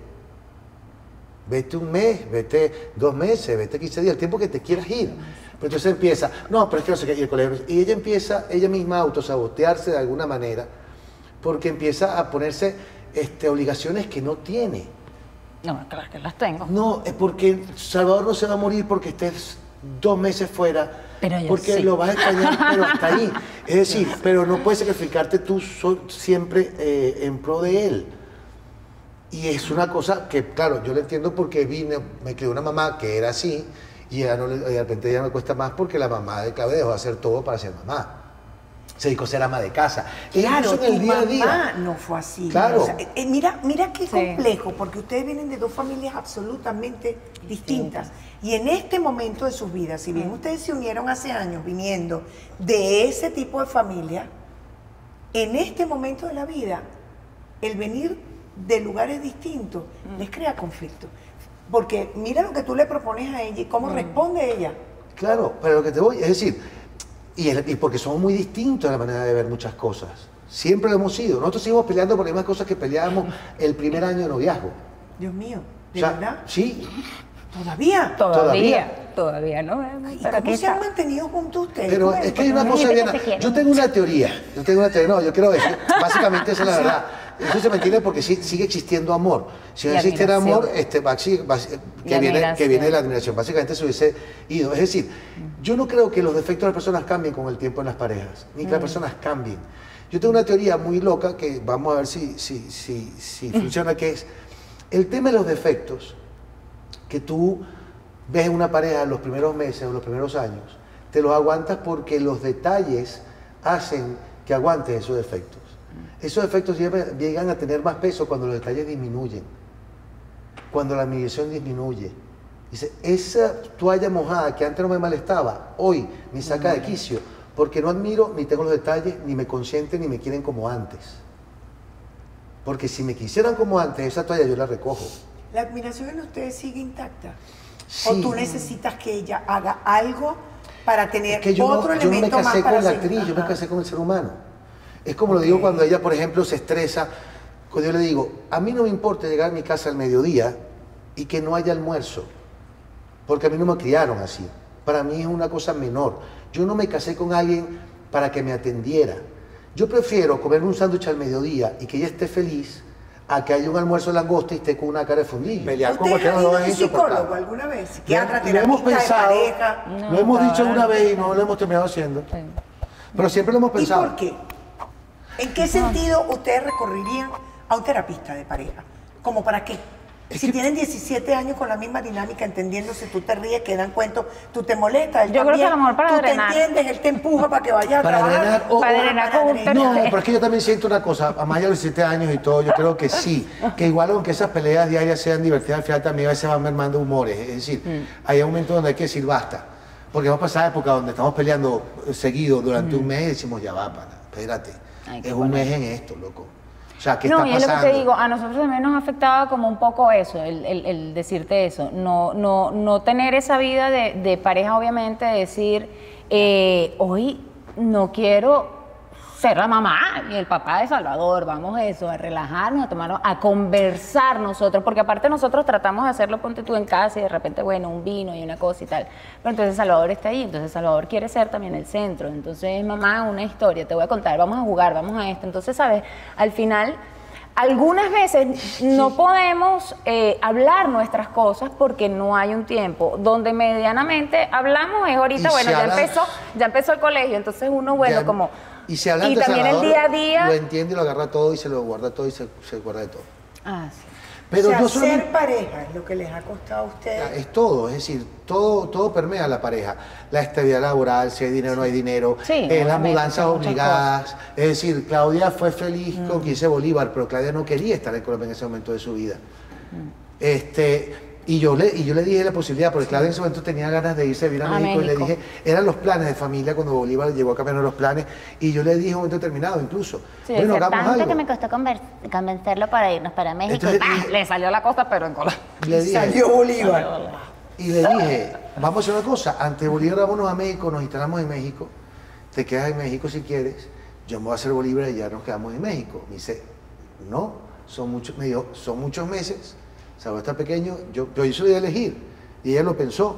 Vete un mes, vete dos meses, vete quince días, el tiempo que te quieras ir. Pero entonces empieza, no, pero es que no sé qué, y el colegio, y ella empieza, ella misma a autosabotearse de alguna manera, porque empieza a ponerse este, obligaciones que no tiene. No, claro que las tengo. No, es porque Salvador no se va a morir porque estés dos meses fuera, Pero yo porque sí. lo vas a extrañar, pero hasta ahí. Es decir, pero no puedes sacrificarte tú so- siempre eh, en pro de él. Y es una cosa que, claro, yo lo entiendo porque vine, me crió una mamá que era así, y, ella no le- y de repente ya me cuesta más porque la mamá de Claudia dejó de hacer todo para ser mamá. Se dedicó a ser ama de casa. Claro, Incluso en el tu día a día. mamá no fue así. Claro. O sea, eh, eh, mira, mira qué Sí. complejo, porque ustedes vienen de dos familias absolutamente distintas. Y en este momento de sus vidas, si bien ustedes se unieron hace años viniendo de ese tipo de familia, en este momento de la vida, el venir de lugares distintos les crea conflicto. Porque mira lo que tú le propones a ella y cómo responde ella. Claro, pero lo que te voy, es decir, y, el- y porque somos muy distintos en la manera de ver muchas cosas. Siempre lo hemos sido. Nosotros seguimos peleando por las mismas cosas que peleábamos el primer año de noviazgo. Dios mío, ¿de O sea, verdad? sí, ¿Todavía? Todavía, todavía, ¿no? ¿Y Pero aquí cómo se han está. mantenido juntos ustedes? pero Bueno, es que hay una hay cosa, gente que Diana, se quiere. yo tengo una teoría, yo tengo una teoría, no, yo quiero decir, básicamente esa es la verdad. Eso se mantiene porque sí- sigue existiendo amor. Si no Y existiera admiración. amor, este, va- sí, va- que, Y viene, que admiración. viene de la admiración, básicamente se hubiese ido. Es decir, yo no creo que los defectos de las personas cambien con el tiempo en las parejas, ni que las personas cambien. Yo tengo una teoría muy loca que vamos a ver si, si, si, si funciona, que es el tema de los defectos que tú ves en una pareja en los primeros meses o los primeros años, te los aguantas porque los detalles hacen que aguantes esos defectos. Esos defectos llegan, llegan a tener más peso cuando los detalles disminuyen, cuando la admiración disminuye. Dice, esa toalla mojada que antes no me molestaba, hoy me saca de quicio, porque no admiro, ni tengo los detalles, ni me consienten, ni me quieren como antes. Porque si me quisieran como antes, esa toalla yo la recojo. ¿La admiración en ustedes sigue intacta? Sí. ¿O tú necesitas que ella haga algo para tener Es que yo otro no, yo no me elemento más casé para con la seguir. actriz, yo me Ajá. casé con el ser humano. Es como lo digo cuando ella, por ejemplo, se estresa. Cuando yo le digo, a mí no me importa llegar a mi casa al mediodía y que no haya almuerzo, porque a mí no me criaron así. Para mí es una cosa menor. Yo no me casé con alguien para que me atendiera. Yo prefiero comerme un sándwich al mediodía y que ella esté feliz a que haya un almuerzo de langosta y esté con una cara de fundillo. Pelear con ¿Usted cualquiera ha de los ido dos a un es psicólogo insoportable. alguna vez? Psiquiatra, Lo- lo hemos terapista de pensado, pareja. No, lo hemos dicho todavía una no. vez y no lo hemos terminado haciendo. Sí. Pero siempre lo hemos ¿Y pensado. por qué? ¿En qué sentido ustedes recurrirían a un terapista de pareja? ¿Como para qué? Si tienen diecisiete años con la misma dinámica, entendiéndose, tú te ríes, que dan cuentos, tú te molestas, él Yo creo también, que a lo mejor para tú drenar. te entiendes, él te empuja para que vayas a Para trabajar. drenar o- Para o- drenar con un drenar. No, pero es que yo también siento una cosa, a más de los diecisiete años y todo, yo creo que sí, que igual aunque esas peleas diarias sean divertidas, al final también a veces van mermando humores, es decir, Mm. hay un momento donde hay que decir basta, porque hemos pasado épocas donde estamos peleando seguido durante Mm. un mes y decimos ya va, pana, espérate, Hay que es un poner. mes en esto, loco. O sea, ¿qué No, está y es lo pasando? que te digo, a nosotros también nos afectaba como un poco eso, el, el- el decirte eso, no, no, no tener esa vida de, de pareja, obviamente, de decir, eh, hoy no quiero ser la mamá y el papá de Salvador, vamos a eso, a relajarnos, a tomarnos, a conversar nosotros, porque aparte nosotros tratamos de hacerlo, ponte tú en casa y de repente, bueno, un vino y una cosa y tal, pero entonces Salvador está ahí, entonces Salvador quiere ser también el centro, entonces mamá, una historia, te voy a contar, vamos a jugar, vamos a esto, entonces, ¿sabes? Al final, algunas veces no podemos eh, hablar nuestras cosas porque no hay un tiempo. Donde medianamente hablamos es ahorita, Y bueno, se ya habla- empezó, ya empezó el colegio, entonces uno, bueno, Ya- como... Y se habla y de también el Salvador, día a día... lo entiende y lo agarra todo y se lo guarda todo y se, se guarda de todo. Ah, sí. Pero o sea, no solamente... ser pareja es lo que les ha costado a ustedes. Es todo, es decir, todo, todo permea a la pareja. La estabilidad laboral, si hay dinero o no hay dinero, Sí, eh, las obviamente, mudanzas muchas obligadas. Es decir, Claudia fue feliz Mm. con quince Bolívar, pero Claudia no quería estar en Colombia en ese momento de su vida. Mm. Este, y, yo le, y yo le dije la posibilidad, porque Claudia en ese momento tenía ganas de irse a vivir a A México, y le México. dije, eran los planes de familia cuando Bolívar llegó a cambiar los planes, y yo le dije en un momento determinado incluso, Sí, bueno, es hagamos Tanto algo. que me costó conver- convencerlo para irnos para México. Entonces, Ah, le salió la cosa, pero en Colombia. Le dije, Salió Bolívar. Y le dije, vamos a hacer una cosa, antes de Bolívar vámonos a México, nos instalamos en México, te quedas en México si quieres, yo me voy a hacer Bolívar y ya nos quedamos en México. Me dice, no, son muchos, me dijo, son muchos meses, Salvador está pequeño, yo, yo hice de elegir, y ella lo pensó,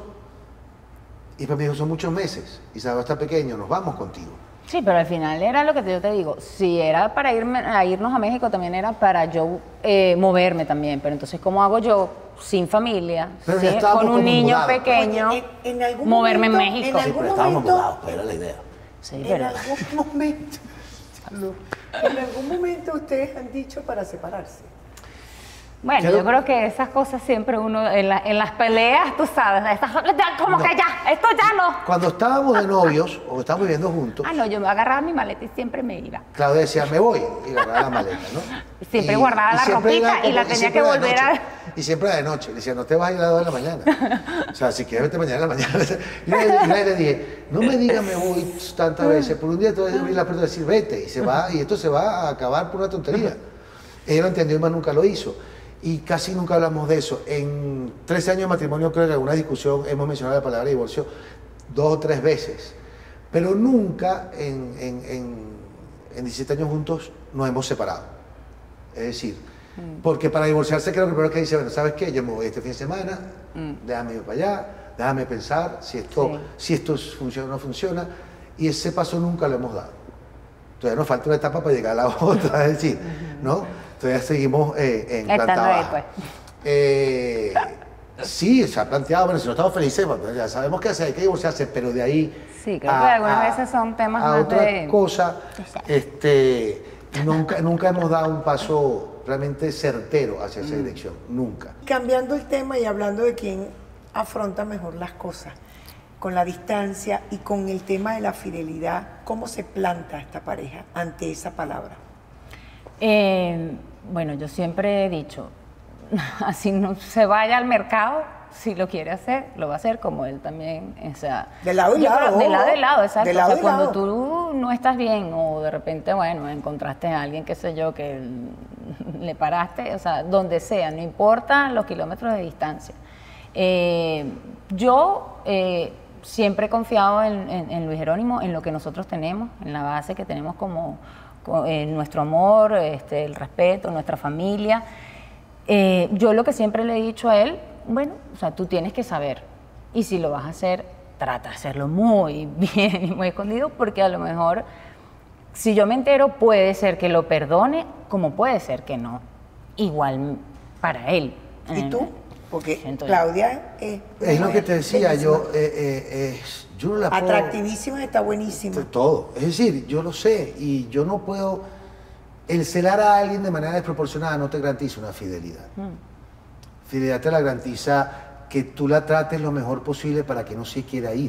y pues me dijo, son muchos meses, y Salvador está pequeño, nos vamos contigo. Sí, pero al final era lo que yo te digo, si era para irme, a irnos a México, también era para yo eh, moverme también, pero entonces, ¿cómo hago yo sin familia, Pero ya sin- estábamos con un como niño mudados. pequeño, Oye, en- en algún moverme momento- en México? en Sí, algún pero estábamos momento- mudados, pero era la idea. Sí, En pero... algún momento, en algún momento ustedes han dicho para separarse. Bueno, Creo- yo creo que esas cosas siempre uno, en, la- en las peleas, tú sabes, estas, ya, como No. que ya, esto ya no. Cuando estábamos de novios, o estábamos viviendo juntos, Ah, no, yo me agarraba mi maleta y siempre me iba. Claudia decía, me voy, y agarraba la maleta, ¿no? Siempre guardaba la siempre ropita era y la como- tenía siempre que era de volver a- noche, Y siempre era de noche. Le decía, no te vas a ir a las dos de la mañana. O sea, si quieres vete mañana a la mañana. Y una vez- y una vez le dije, no me digas me voy tantas veces. Por un día te voy a abrir la puerta y decir, vete. Y se va, y esto se va a acabar por una tontería. Ella lo entendió y más nunca lo hizo. Y casi nunca hablamos de eso. En trece años de matrimonio creo que en alguna discusión hemos mencionado la palabra divorcio dos o tres veces. Pero nunca en, en, en, en diecisiete años juntos nos hemos separado. Es decir, porque para divorciarse creo que lo primero que dice, bueno, ¿sabes qué? Yo me voy este fin de semana, déjame ir para allá, déjame pensar si esto, Sí. si esto funciona o no funciona. Y ese paso nunca lo hemos dado. Todavía nos falta una etapa para llegar a la otra, es decir, ¿no? Todavía seguimos eh, en Estando planta ahí, baja. pues. Eh, sí, se ha planteado, bueno, si no estamos felices, bueno, ya sabemos que hay que divorciarse, pero de ahí Sí, creo que algunas veces son temas a más otra de- cosa, este, nunca, nunca hemos dado un paso realmente certero hacia esa dirección, nunca. Cambiando el tema y hablando de quién afronta mejor las cosas, con la distancia y con el tema de la fidelidad, ¿cómo se planta esta pareja ante esa palabra? Eh, bueno, yo siempre he dicho, así no se vaya al mercado, si lo quiere hacer, lo va a hacer como él también. O sea, De lado y yo lado, creo- De lado y ojo. lado, exacto. De lado o sea, y cuando lado. tú no estás bien o de repente, bueno, encontraste a alguien, qué sé yo, que le paraste, o sea, donde sea, no importa los kilómetros de distancia. Eh, yo... eh, siempre he confiado en, en, en Luis Jerónimo, en lo que nosotros tenemos, en la base que tenemos como, como en nuestro amor, este, el respeto, nuestra familia. Eh, yo lo que siempre le he dicho a él, bueno, o sea, tú tienes que saber, y si lo vas a hacer, trata de hacerlo muy bien y muy escondido, porque a lo mejor, si yo me entero, puede ser que lo perdone, como puede ser que no. Igual para él. ¿Y Eh, tú? Porque siento Claudia es... Es lo que te decía, bellísima. yo, eh, eh, es- yo no la puedo... Atractivísima, está buenísima. Todo. Es decir, yo lo sé y yo no puedo... El celar a alguien de manera desproporcionada no te garantiza una fidelidad. Fidelidad te la garantiza que tú la trates lo mejor posible para que no se quiera ir.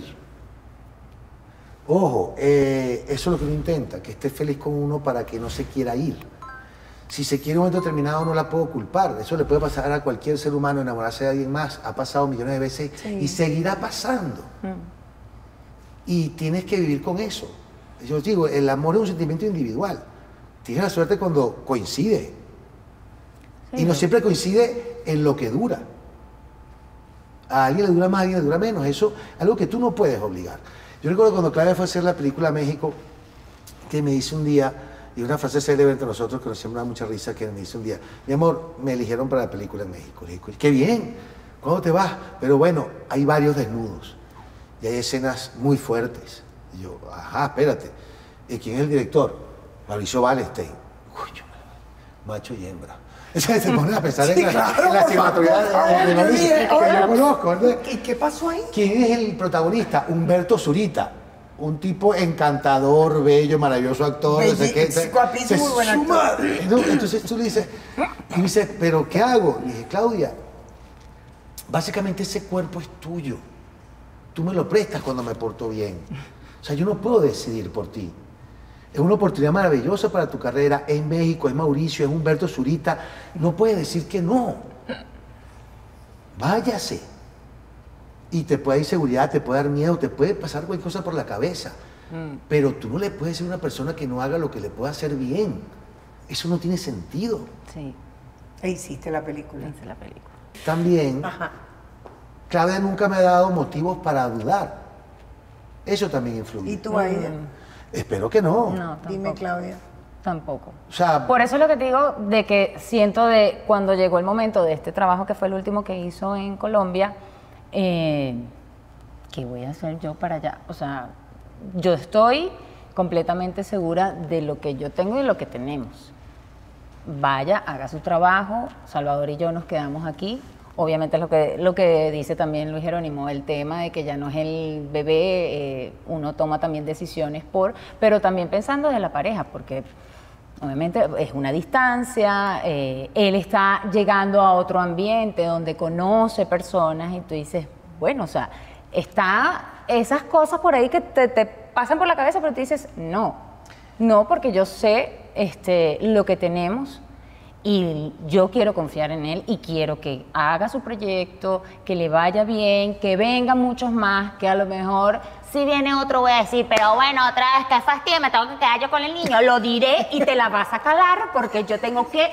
Ojo, eh, eso es lo que uno intenta, que esté feliz con uno para que no se quiera ir. Si se quiere en un momento determinado no la puedo culpar. Eso le puede pasar a cualquier ser humano, enamorarse de alguien más. Ha pasado millones de veces Sí. y seguirá pasando. Y tienes que vivir con eso. Yo digo, el amor es un sentimiento individual. Tienes la suerte cuando coincide. Sí. Y no siempre coincide en lo que dura. A alguien le dura más, a alguien le dura menos. Eso es algo que tú no puedes obligar. Yo recuerdo cuando Claudia fue a hacer la película México, que me dice un día, y una frase célebre entre nosotros que nos siempre da mucha risa, que me dice un día, mi amor, me eligieron para la película en México. Le digo, qué bien, ¿cuándo te vas? Pero bueno, hay varios desnudos y hay escenas muy fuertes. Y yo, ajá, espérate. ¿Y quién es el director? Mauricio Wallenstein. Uy, yo, macho y hembra. Se pone a pensar Sí, en la, claro, en la por cinematografía favor, de, de Mauricio, oye, que oye. yo conozco. ¿No? ¿Y qué pasó ahí? ¿Quién es el protagonista? Humberto Zurita. Un tipo encantador, bello, maravilloso actor, no sé qué. Belli- guapísimo, muy buen su actor. madre, ¿no? Entonces tú le dices, y me dice, ¿pero qué hago? Le dije, Claudia, básicamente ese cuerpo es tuyo. Tú me lo prestas cuando me porto bien. O sea, yo no puedo decidir por ti. Es una oportunidad maravillosa para tu carrera. Es México, es Mauricio, es Humberto Zurita. No puedes decir que no. Váyase. Y te puede dar inseguridad, te puede dar miedo, te puede pasar cualquier cosa por la cabeza. Mm. Pero tú no le puedes decir a una persona que no haga lo que le pueda hacer bien. Eso no tiene sentido. Sí, E hiciste la película. esa es la película. También, Ajá. Claudia nunca me ha dado motivos para dudar. Eso también influye. ¿Y tú a ella? Espero que no. No, tampoco. Dime, Claudia. Tampoco. O sea, Por eso es lo que te digo, de que siento de cuando llegó el momento de este trabajo, que fue el último que hizo en Colombia, eh, ¿qué voy a hacer yo para allá? O sea, yo estoy completamente segura de lo que yo tengo y lo que tenemos. Vaya, haga su trabajo, Salvador y yo nos quedamos aquí. Obviamente es lo que, lo que dice también Luis Jerónimo, el tema de que ya no es el bebé, eh, uno toma también decisiones por, pero también pensando de la pareja, porque obviamente es una distancia, eh, él está llegando a otro ambiente donde conoce personas y tú dices, bueno, o sea, está esas cosas por ahí que te, te pasan por la cabeza, pero tú dices, no, no, porque yo sé este, lo que tenemos. Y yo quiero confiar en él y quiero que haga su proyecto, que le vaya bien, que vengan muchos más, que a lo mejor Si viene otro voy a decir, pero bueno, otra vez, qué fastidio, me tengo que quedar yo con el niño. Lo diré y te la vas a calar porque yo tengo que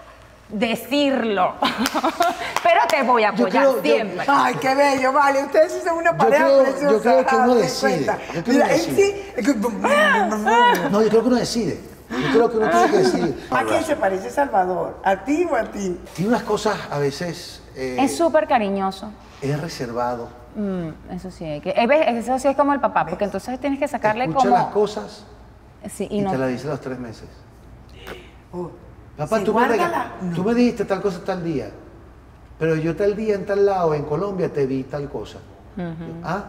decirlo. Pero te voy a Yo apoyar creo- yo- siempre. Ay, qué bello, vale. Ustedes sí son una pareja creo- preciosa. yo creo que uno ¿te das decide, cuenta? yo creo que Mira, uno él decide. sí. es que- No, yo creo que uno decide. Yo creo que uno tiene que decidir. ¿A quién se parece Salvador? ¿A ti o a ti? Tiene unas cosas a veces. eh, es súper cariñoso. es reservado. Mm, eso sí, hay que, eh, ves, eso sí es como el papá, porque entonces tienes que sacarle Escucha como... las cosas Sí, y, y no, te las dice a los tres meses. Oh, Papá, sí, tú, me rega- guárdala. No. tú me dijiste tal cosa tal día, pero yo tal día en tal lado, en Colombia, te vi tal cosa. ¿Ah?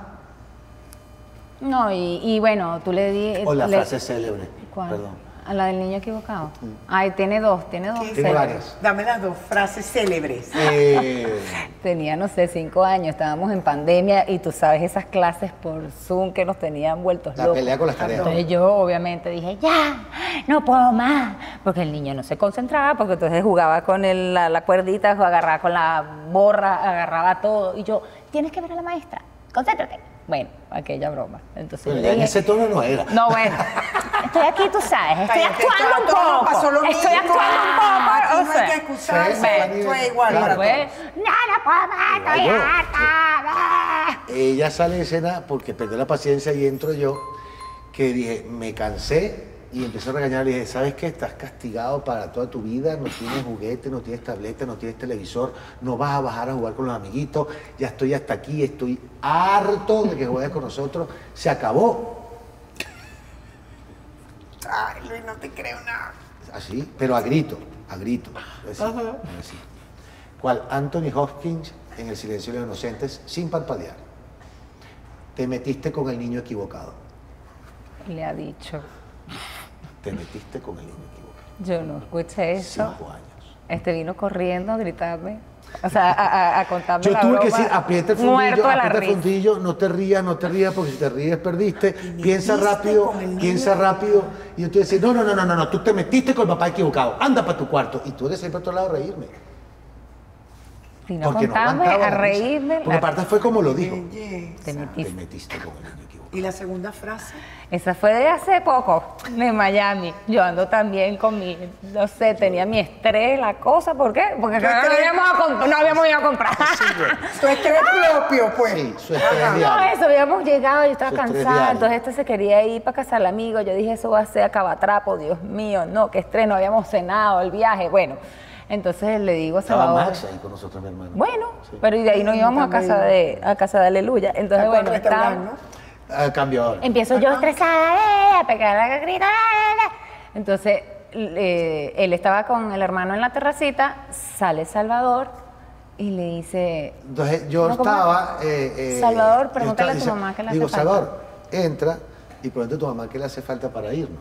no y, y bueno, tú le di... O la le- frase célebre. ¿Cuál? Perdón. A la del niño equivocado. Ay, tiene dos, tiene dos. ¿Qué? Tiene célebres. varias. Dame las dos frases célebres. Eh, Tenía, no sé, cinco años, estábamos en pandemia y tú sabes esas clases por Zoom que nos tenían vueltos la locos. pelea con las tareas. Entonces yo obviamente dije, ya, no puedo más, porque el niño no se concentraba, porque entonces jugaba con el- la, la cuerdita, agarraba con la borra, agarraba todo, y yo, tienes que ver a la maestra, concéntrate. Bueno, aquella broma. Entonces Pero yo ya en dije, ese tono no era. no, bueno, estoy aquí, tú sabes, estoy Cállate, actuando un todo- todo poco, pasó lo estoy mismo. actuando un Ah, poco, aquí o no hay sea, que excusarse, Sí, sí, fue igual claro. para pues, todos. No, no puedo más, estoy Claro. harta. Y ella sale de escena porque perdió la paciencia y entro yo, que dije, me cansé y empecé a regañar. Le dije, ¿sabes qué? Estás castigado para toda tu vida, no tienes juguete, no tienes tableta, no tienes televisor, no vas a bajar a jugar con los amiguitos, ya estoy hasta aquí, estoy harto de que juegues con nosotros, se acabó. Ay, Luis, no te creo nada. Así, pero a grito, a grito. Así, Ajá. así. ¿Cuál? Anthony Hopkins en El silencio de los inocentes, sin parpadear. Te metiste con el niño equivocado. Le ha dicho. Te metiste con el niño equivocado. Yo no escuché eso. Cinco años. Este vino corriendo a gritarme. O sea, a, a, a contarme Yo la tuve broma, que decir, aprieta el fundillo, muerto de la aprieta el risa. fundillo, no te rías, no te rías, porque si te ríes perdiste. metiste Piensa rápido, con el niño piensa rápido. Y yo te decía, no, no, no, no, no, no, tú te metiste con el papá equivocado, anda para tu cuarto. Y tú eres siempre a otro lado a reírme. Vino a Porque no contarme, aguantaba a la risa. reírme. Porque la- aparte fue como lo dijo. Belleza. Te Te metiste. metiste con el niño equivocado. Y la segunda frase. Esa fue de hace poco, en Miami. Yo ando también con mi, no sé, tenía mi estrés, la cosa, ¿por qué? Porque ¿Tu no estrés? habíamos, a comp- no habíamos ido a comprar. Tu estrés propio, pues. Sí, su estrés Ajá. No, diario. eso, habíamos llegado, yo estaba Su estrés cansada, diario. entonces este se quería ir para casa del amigo, yo dije, eso va a ser acabatrapo, Dios mío, no, qué estrés, no habíamos cenado, el viaje, bueno. Entonces le digo a Estaba Salvador, Max ahí con nosotros, mi hermano. bueno, Sí. pero y de ahí nos íbamos a casa de, a casa de Aleluya. Entonces, ¿A cuál bueno, restaurante, estábamos- no? Ah, cambio ahora. empiezo yo estresada, eh, a pegar la grita. eh, eh. Entonces, eh, él estaba con el hermano en la terracita, sale Salvador y le dice, Entonces yo No, ¿cómo? estaba... eh, eh, Salvador, yo pregúntale estaba- a tu dice- mamá qué le Digo, hace falta. Salvador, entra y pregúntale a tu mamá qué le hace falta para irnos.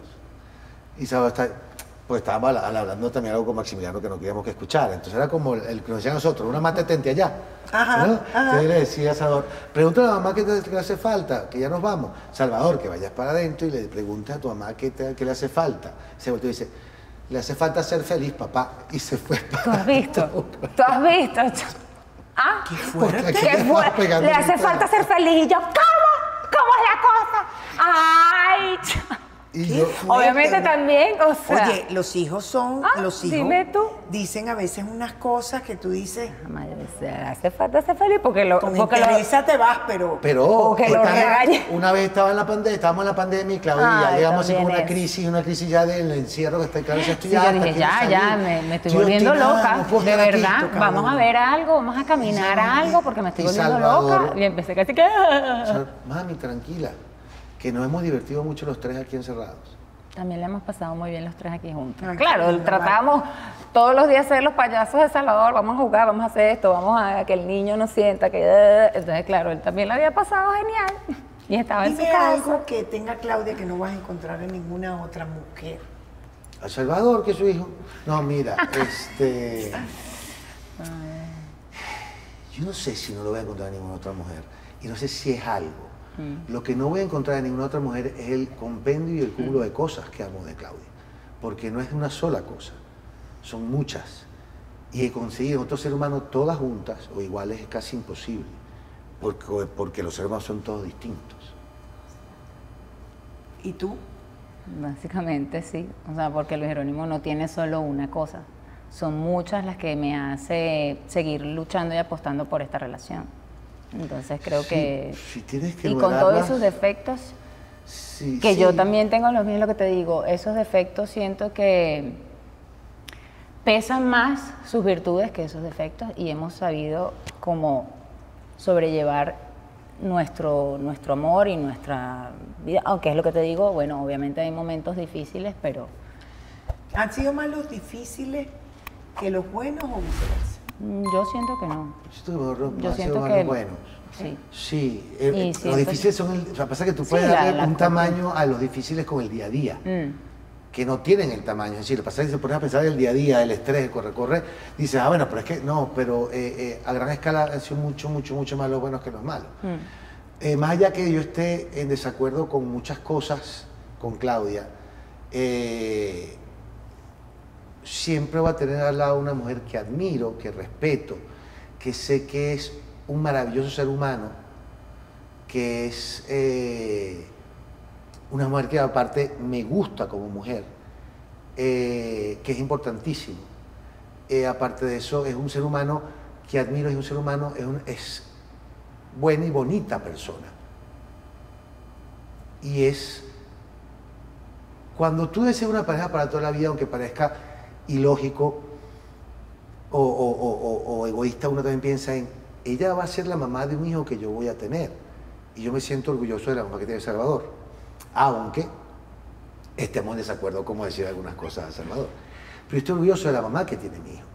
Y Salvador está... Pues estábamos al- hablando también algo con Maximiliano que no queríamos que escuchara. Entonces era como el, el que nos decía a nosotros, una más tetente allá. Ajá, ¿no? ajá. Entonces le decía a Salvador, pregúntale a la mamá qué, te, qué le hace falta, que ya nos vamos. Salvador, que vayas para adentro y le preguntes a tu mamá qué, te- qué le hace falta. Se volteó y dice, le hace falta ser feliz, papá. Y se fue para ¿tú has visto? ¿Tú has visto? ¿Ah? Porque aquí ¿Qué le fue? estaba pegando Le hace gritos. falta ser feliz y yo, ¿cómo? ¿Cómo es la cosa? Ay, ch- Y Qué yo, fuerte, obviamente ¿no? también, o sea. Oye, los hijos son, Ah, los hijos dime tú. dicen a veces unas cosas que tú dices, Madre, le hace falta ser feliz porque lo, con porque lo, interesa te vas, pero pero O que lo estaba- regañe. una vez estaba en la pandemia, estábamos en la pandemia y Claudia y ya Ay, llegamos así con también una es. crisis, una crisis ya del encierro que está en cabeza. Estoy Sí, yo harta, dije, quiero ya, salir. ya, me, me estoy Yo no volviendo nada, loca, no puedo de estar aquí, verdad, toca vamos a uno. ver algo, vamos a caminar a algo, porque me estoy Y volviendo Salvador- loca. Y empecé casi que... O sea, mami, tranquila, que nos hemos divertido mucho los tres aquí encerrados. También le hemos pasado muy bien los tres aquí juntos. Ay, Claro, qué lindo, tratábamos todos los días ser los payasos de Salvador, vamos a jugar, vamos a hacer esto, vamos a que el niño no sienta que... eh, Entonces, claro, él también lo había pasado genial. Y estaba en su dime casa. algo que tenga Claudia que no vas a encontrar en ninguna otra mujer. A Salvador, que es su hijo. No, mira, este. Yo no sé si no lo voy a encontrar en ninguna otra mujer. Y no sé si es algo. Lo que no voy a encontrar en ninguna otra mujer es el compendio y el cúmulo de cosas que amo de Claudia. Porque no es una sola cosa, son muchas. Y conseguir en otro ser humano todas juntas o iguales es casi imposible. Porque, porque los seres humanos son todos distintos. ¿Y tú? Básicamente sí, o sea, porque Luis Jerónimo no tiene solo una cosa, son muchas las que me hace seguir luchando y apostando por esta relación. Entonces creo Sí, que... si tienes que y con todos enumerarlas, esos defectos, sí, que sí. yo también tengo los mismos, lo que te digo, esos defectos siento que pesan más sus virtudes que esos defectos y hemos sabido como sobrellevar nuestro, nuestro amor y nuestra vida, aunque es lo que te digo, bueno, obviamente hay momentos difíciles, pero ¿Han sido más los difíciles que los buenos o viceversa? mm, yo siento que no. Esto Yo más siento más que- los buenos. Sí. Sí, eh, Y eh, siento- los difíciles son el, o sea, pasa que tú Sí, puedes la- darle la un cosa. tamaño a los difíciles con el día a día, Mm. que no tienen el tamaño. Es decir, lo que pasa es que se pones a pensar el día a día, el estrés, el corre-corre, dices, ah, bueno, pero es que no, pero eh, eh, a gran escala han sido mucho, mucho, mucho más los buenos que los malos. Mm. Eh, más allá que yo esté en desacuerdo con muchas cosas con Claudia, eh, siempre voy a tener al lado una mujer que admiro, que respeto, que sé que es un maravilloso ser humano, que es eh, una mujer que aparte me gusta como mujer, eh, que es importantísimo. Eh, aparte de eso, es un ser humano que admiro, es un ser humano, es, un- es buena y bonita persona. Y es cuando tú deseas una pareja para toda la vida, aunque parezca ilógico o, o, o, o egoísta, uno también piensa en, ella va a ser la mamá de un hijo que yo voy a tener. Y yo me siento orgulloso de la mamá que tiene Salvador. Aunque estemos en desacuerdo, como decir algunas cosas a Salvador. Pero estoy orgulloso de la mamá que tiene mi hijo.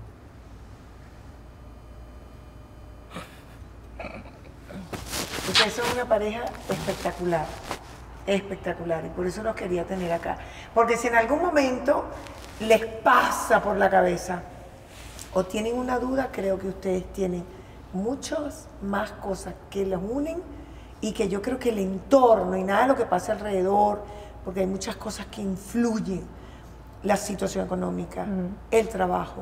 Ustedes son una pareja espectacular, espectacular, y por eso los quería tener acá. Porque si en algún momento les pasa por la cabeza o tienen una duda, creo que ustedes tienen muchas más cosas que los unen y que yo creo que el entorno y nada de lo que pasa alrededor, porque hay muchas cosas que influyen, la situación económica, mm. el trabajo,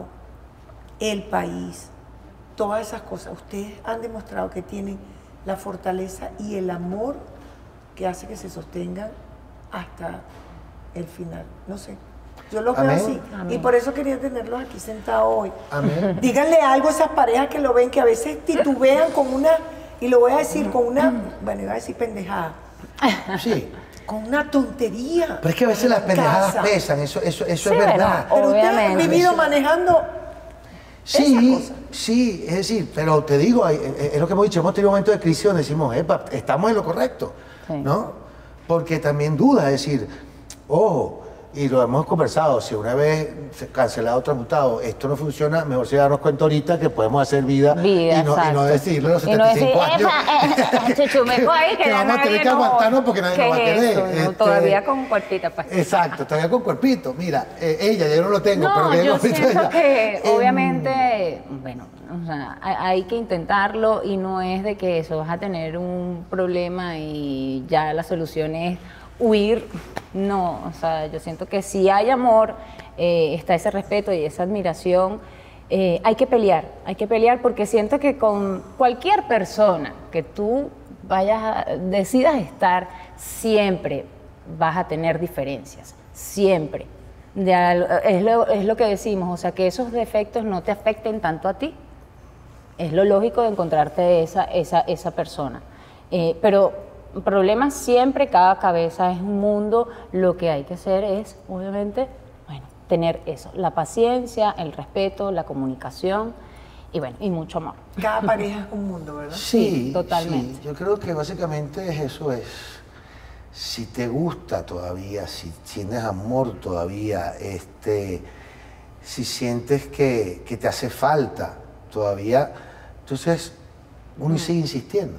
el país, todas esas cosas. Ustedes han demostrado que tienen la fortaleza y el amor que hace que se sostengan hasta el final. No sé, yo los Amén. veo así. Amén. Y por eso quería tenerlos aquí sentados hoy. Amén. Díganle algo a esas parejas que lo ven, que a veces titubean con una, y lo voy a decir con una, bueno, iba a decir pendejada, Sí. con una tontería. Pero es que a veces las en pendejadas casa. pesan, eso, eso, eso Sí, es verdad. bueno, Pero ustedes han Obviamente. vivido manejando Sí, esas cosas. sí, es decir, pero te digo, hay- es lo que hemos dicho, hemos tenido momentos de crisis donde decimos, epa, estamos en lo correcto, Sí. ¿no? Porque también duda, es decir, ojo, y lo hemos conversado, si una vez se- cancelado, transmutado, esto no funciona, mejor si darnos cuenta ahorita que podemos hacer vida, Vida, y, no, y no exacto. decirlo a los Y no setenta y cinco decir, años. "Epa, eh, chuchumeco ahí, que que ya vamos a tener nadie que no- aguantarnos porque nadie nos va a ¿qué es querer. eso? No, Este, todavía con cuartita, pues. Exacto, todavía con cuerpito. Mira, eh, ella, ya yo no lo tengo, pero No, que yo cuerpito siento ella. que Em, obviamente, bueno, o sea, hay, hay que intentarlo y no es de que eso vas a tener un problema y ya la solución es huir. No, o sea, yo siento que si hay amor, eh, está ese respeto y esa admiración. Eh, hay que pelear, hay que pelear porque siento que con cualquier persona que tú vayas a, decidas estar, siempre vas a tener diferencias, siempre. De al- es, lo, es lo que decimos, o sea, que esos defectos no te afecten tanto a ti. Es lo lógico de encontrarte esa, esa, esa persona. Eh, pero problemas siempre, cada cabeza es un mundo. Lo que hay que hacer es, obviamente, bueno, tener eso, la paciencia, el respeto, la comunicación y bueno, y mucho amor. Cada pareja es un mundo, ¿verdad? Sí, Sí, totalmente. sí, yo creo que básicamente es eso, es si te gusta todavía, si tienes amor todavía, este, si sientes que, que te hace falta todavía, entonces uno sigue insistiendo,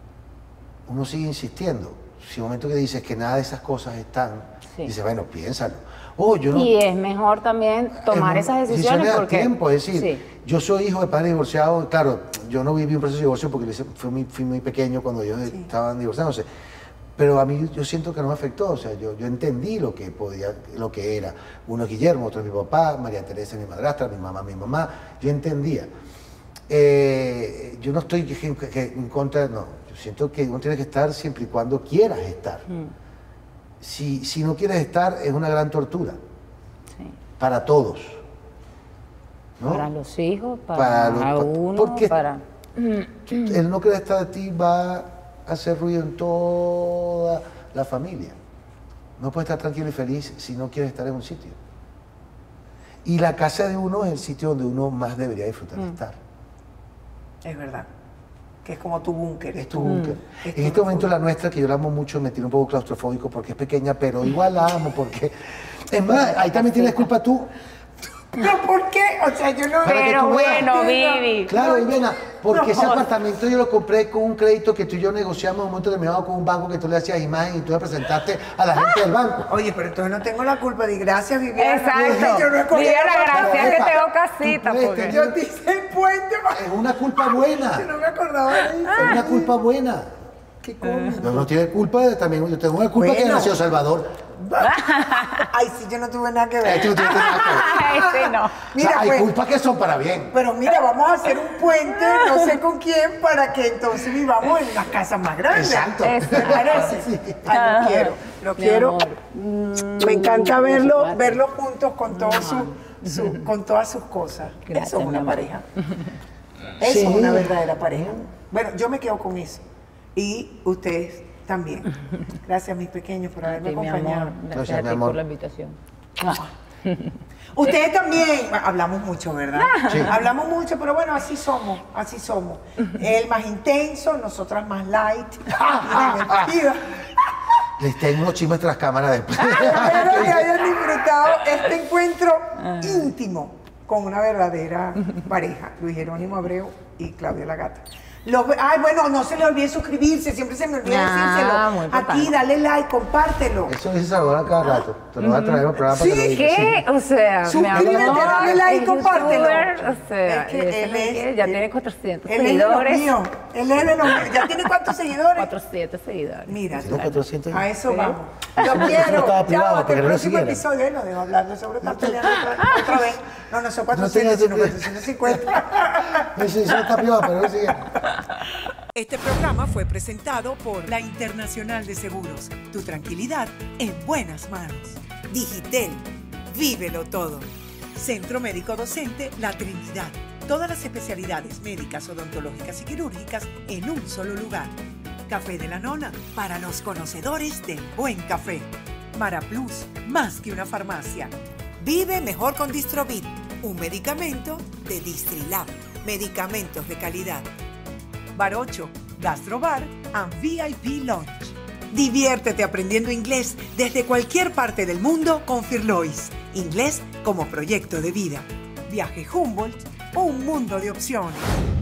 uno sigue insistiendo. Si un momento que dices que nada de esas cosas están, Sí. dices, bueno, piénsalo. Oh, yo no, Y es mejor también tomar es un- esas decisiones a porque... tiempo, es decir, Sí. yo soy hijo de padre divorciado, claro, yo no viví un proceso de divorcio porque lo hice- fui, muy, fui muy pequeño cuando ellos estaban divorciándose, pero a mí yo siento que no me afectó, o sea, yo, yo entendí lo que podía, lo que era. Uno es Guillermo, otro es mi papá, María Teresa es mi madrastra, mi mamá, mi mamá, yo entendía. Eh, yo no estoy que- que- en contra, no, yo siento que uno tiene que estar siempre y cuando quieras estar. Si, si no quieres estar, es una gran tortura Sí. para todos. ¿no? Para los hijos, para, Para los- pa- uno, porque- para... El no querer estar de ti va a hacer ruido en toda la familia. No puedes estar tranquilo y feliz si no quieres estar en un sitio. Y la casa de uno es el sitio donde uno más debería disfrutar de estar. Es verdad. Que es como tu búnker. Es tu búnker. Es En tu este momento refugio. la nuestra, que yo la amo mucho, me tiene un poco claustrofóbico porque es pequeña, pero igual la amo porque... Es más, ahí también tienes culpa tú. ¿Pero por qué? O sea, yo no... Para que Pero tú veas. bueno, Vivi. Claro, Viviana, porque ese no. apartamento yo lo compré con un crédito que tú y yo negociamos en un momento determinado con un banco que tú le hacías imagen y tú le presentaste a la gente del banco. Oye, pero entonces no tengo la culpa de gracias, Viviana. Exacto. Yo no escogí el Viviana, apartamento. gracias que Epa, tengo tú casita. puedes Porque... tener- Yo te hice el puente. ma- Es una culpa buena, Yo no me acordaba de eso. es una culpa buena. Qué cómico. No, no tiene culpa, de, también yo tengo una culpa que Bueno. nació Salvador. Ay, sí, yo no tuve nada que ver. Tú tienes nada que ver. Ay, sí, no. O Mira, sea, hay pues, culpas que son para bien. pero mira, vamos a hacer un puente, no sé con quién, para que entonces vivamos en las casas más grandes. Exacto. ¿Te parece? Sí. Ay, lo quiero, lo Mi quiero. amor. Me encanta Mm, verlo, gracias. verlos juntos con, todo su, su- con todas sus cosas. Gracias, Eso es mi una amor. pareja. Eso Sí. es una verdadera pareja. Bueno, yo me quedo con eso. Y ustedes también. Gracias, mis pequeños, por haberme Sí, mi acompañado. amor, gracias, Gracias, a mi ti amor. por la invitación. Ustedes también. Hablamos mucho, ¿verdad? Sí. Hablamos mucho, pero bueno, así somos, así somos. Él más intenso, nosotras más light. y divertidas. Les tengo unos chismes tras cámara después. Espero que hayan disfrutado este encuentro íntimo con una verdadera pareja, Luis Jerónimo Abreu y Claudia La Gata. Los, ay, bueno, no se le olvide suscribirse, siempre se me olvida Ah, decírselo. muy importante. Aquí, dale like, compártelo. Eso dice Salvador a cada rato. Te lo voy a traer un programa para que lo Sí, digas. ¿Qué? O sea, mi Suscríbete, amor, dale like, es compártelo. youtuber, o sea, Es que y eso él no es- quiere, ya él- tiene cuatrocientos Él es de los seguidores. míos. Él es de los míos. ¿Ya tiene cuántos seguidores? cuatrocientos seguidores. Mira, Tiene cuatrocientos. a eso Sí. vamos. Yo Eso no quiero. estaba Ya, privado, hasta para el que no lo próximo siguieran. episodio. Él no dejo hablar de seguro estar peleando otra, otra vez. No, no son cuatrocientos, tengas sino tu- cuatrocientos cincuenta. Ese eso está privado, pero no sigue. Este programa fue presentado por la Internacional de Seguros. Tu tranquilidad en buenas manos. Digitel. Vívelo todo. Centro Médico Docente La Trinidad. Todas las especialidades médicas, odontológicas y quirúrgicas en un solo lugar. Café de la Nona para los conocedores del buen café. Mara Plus, más que una farmacia. Vive mejor con Distrobit, un medicamento de Distrilab. Medicamentos de calidad. Barocho, Gastrobar and V I P Lounge. Diviértete aprendiendo inglés desde cualquier parte del mundo con Firlois. Inglés como proyecto de vida. Viaje Humboldt, un mundo de opciones.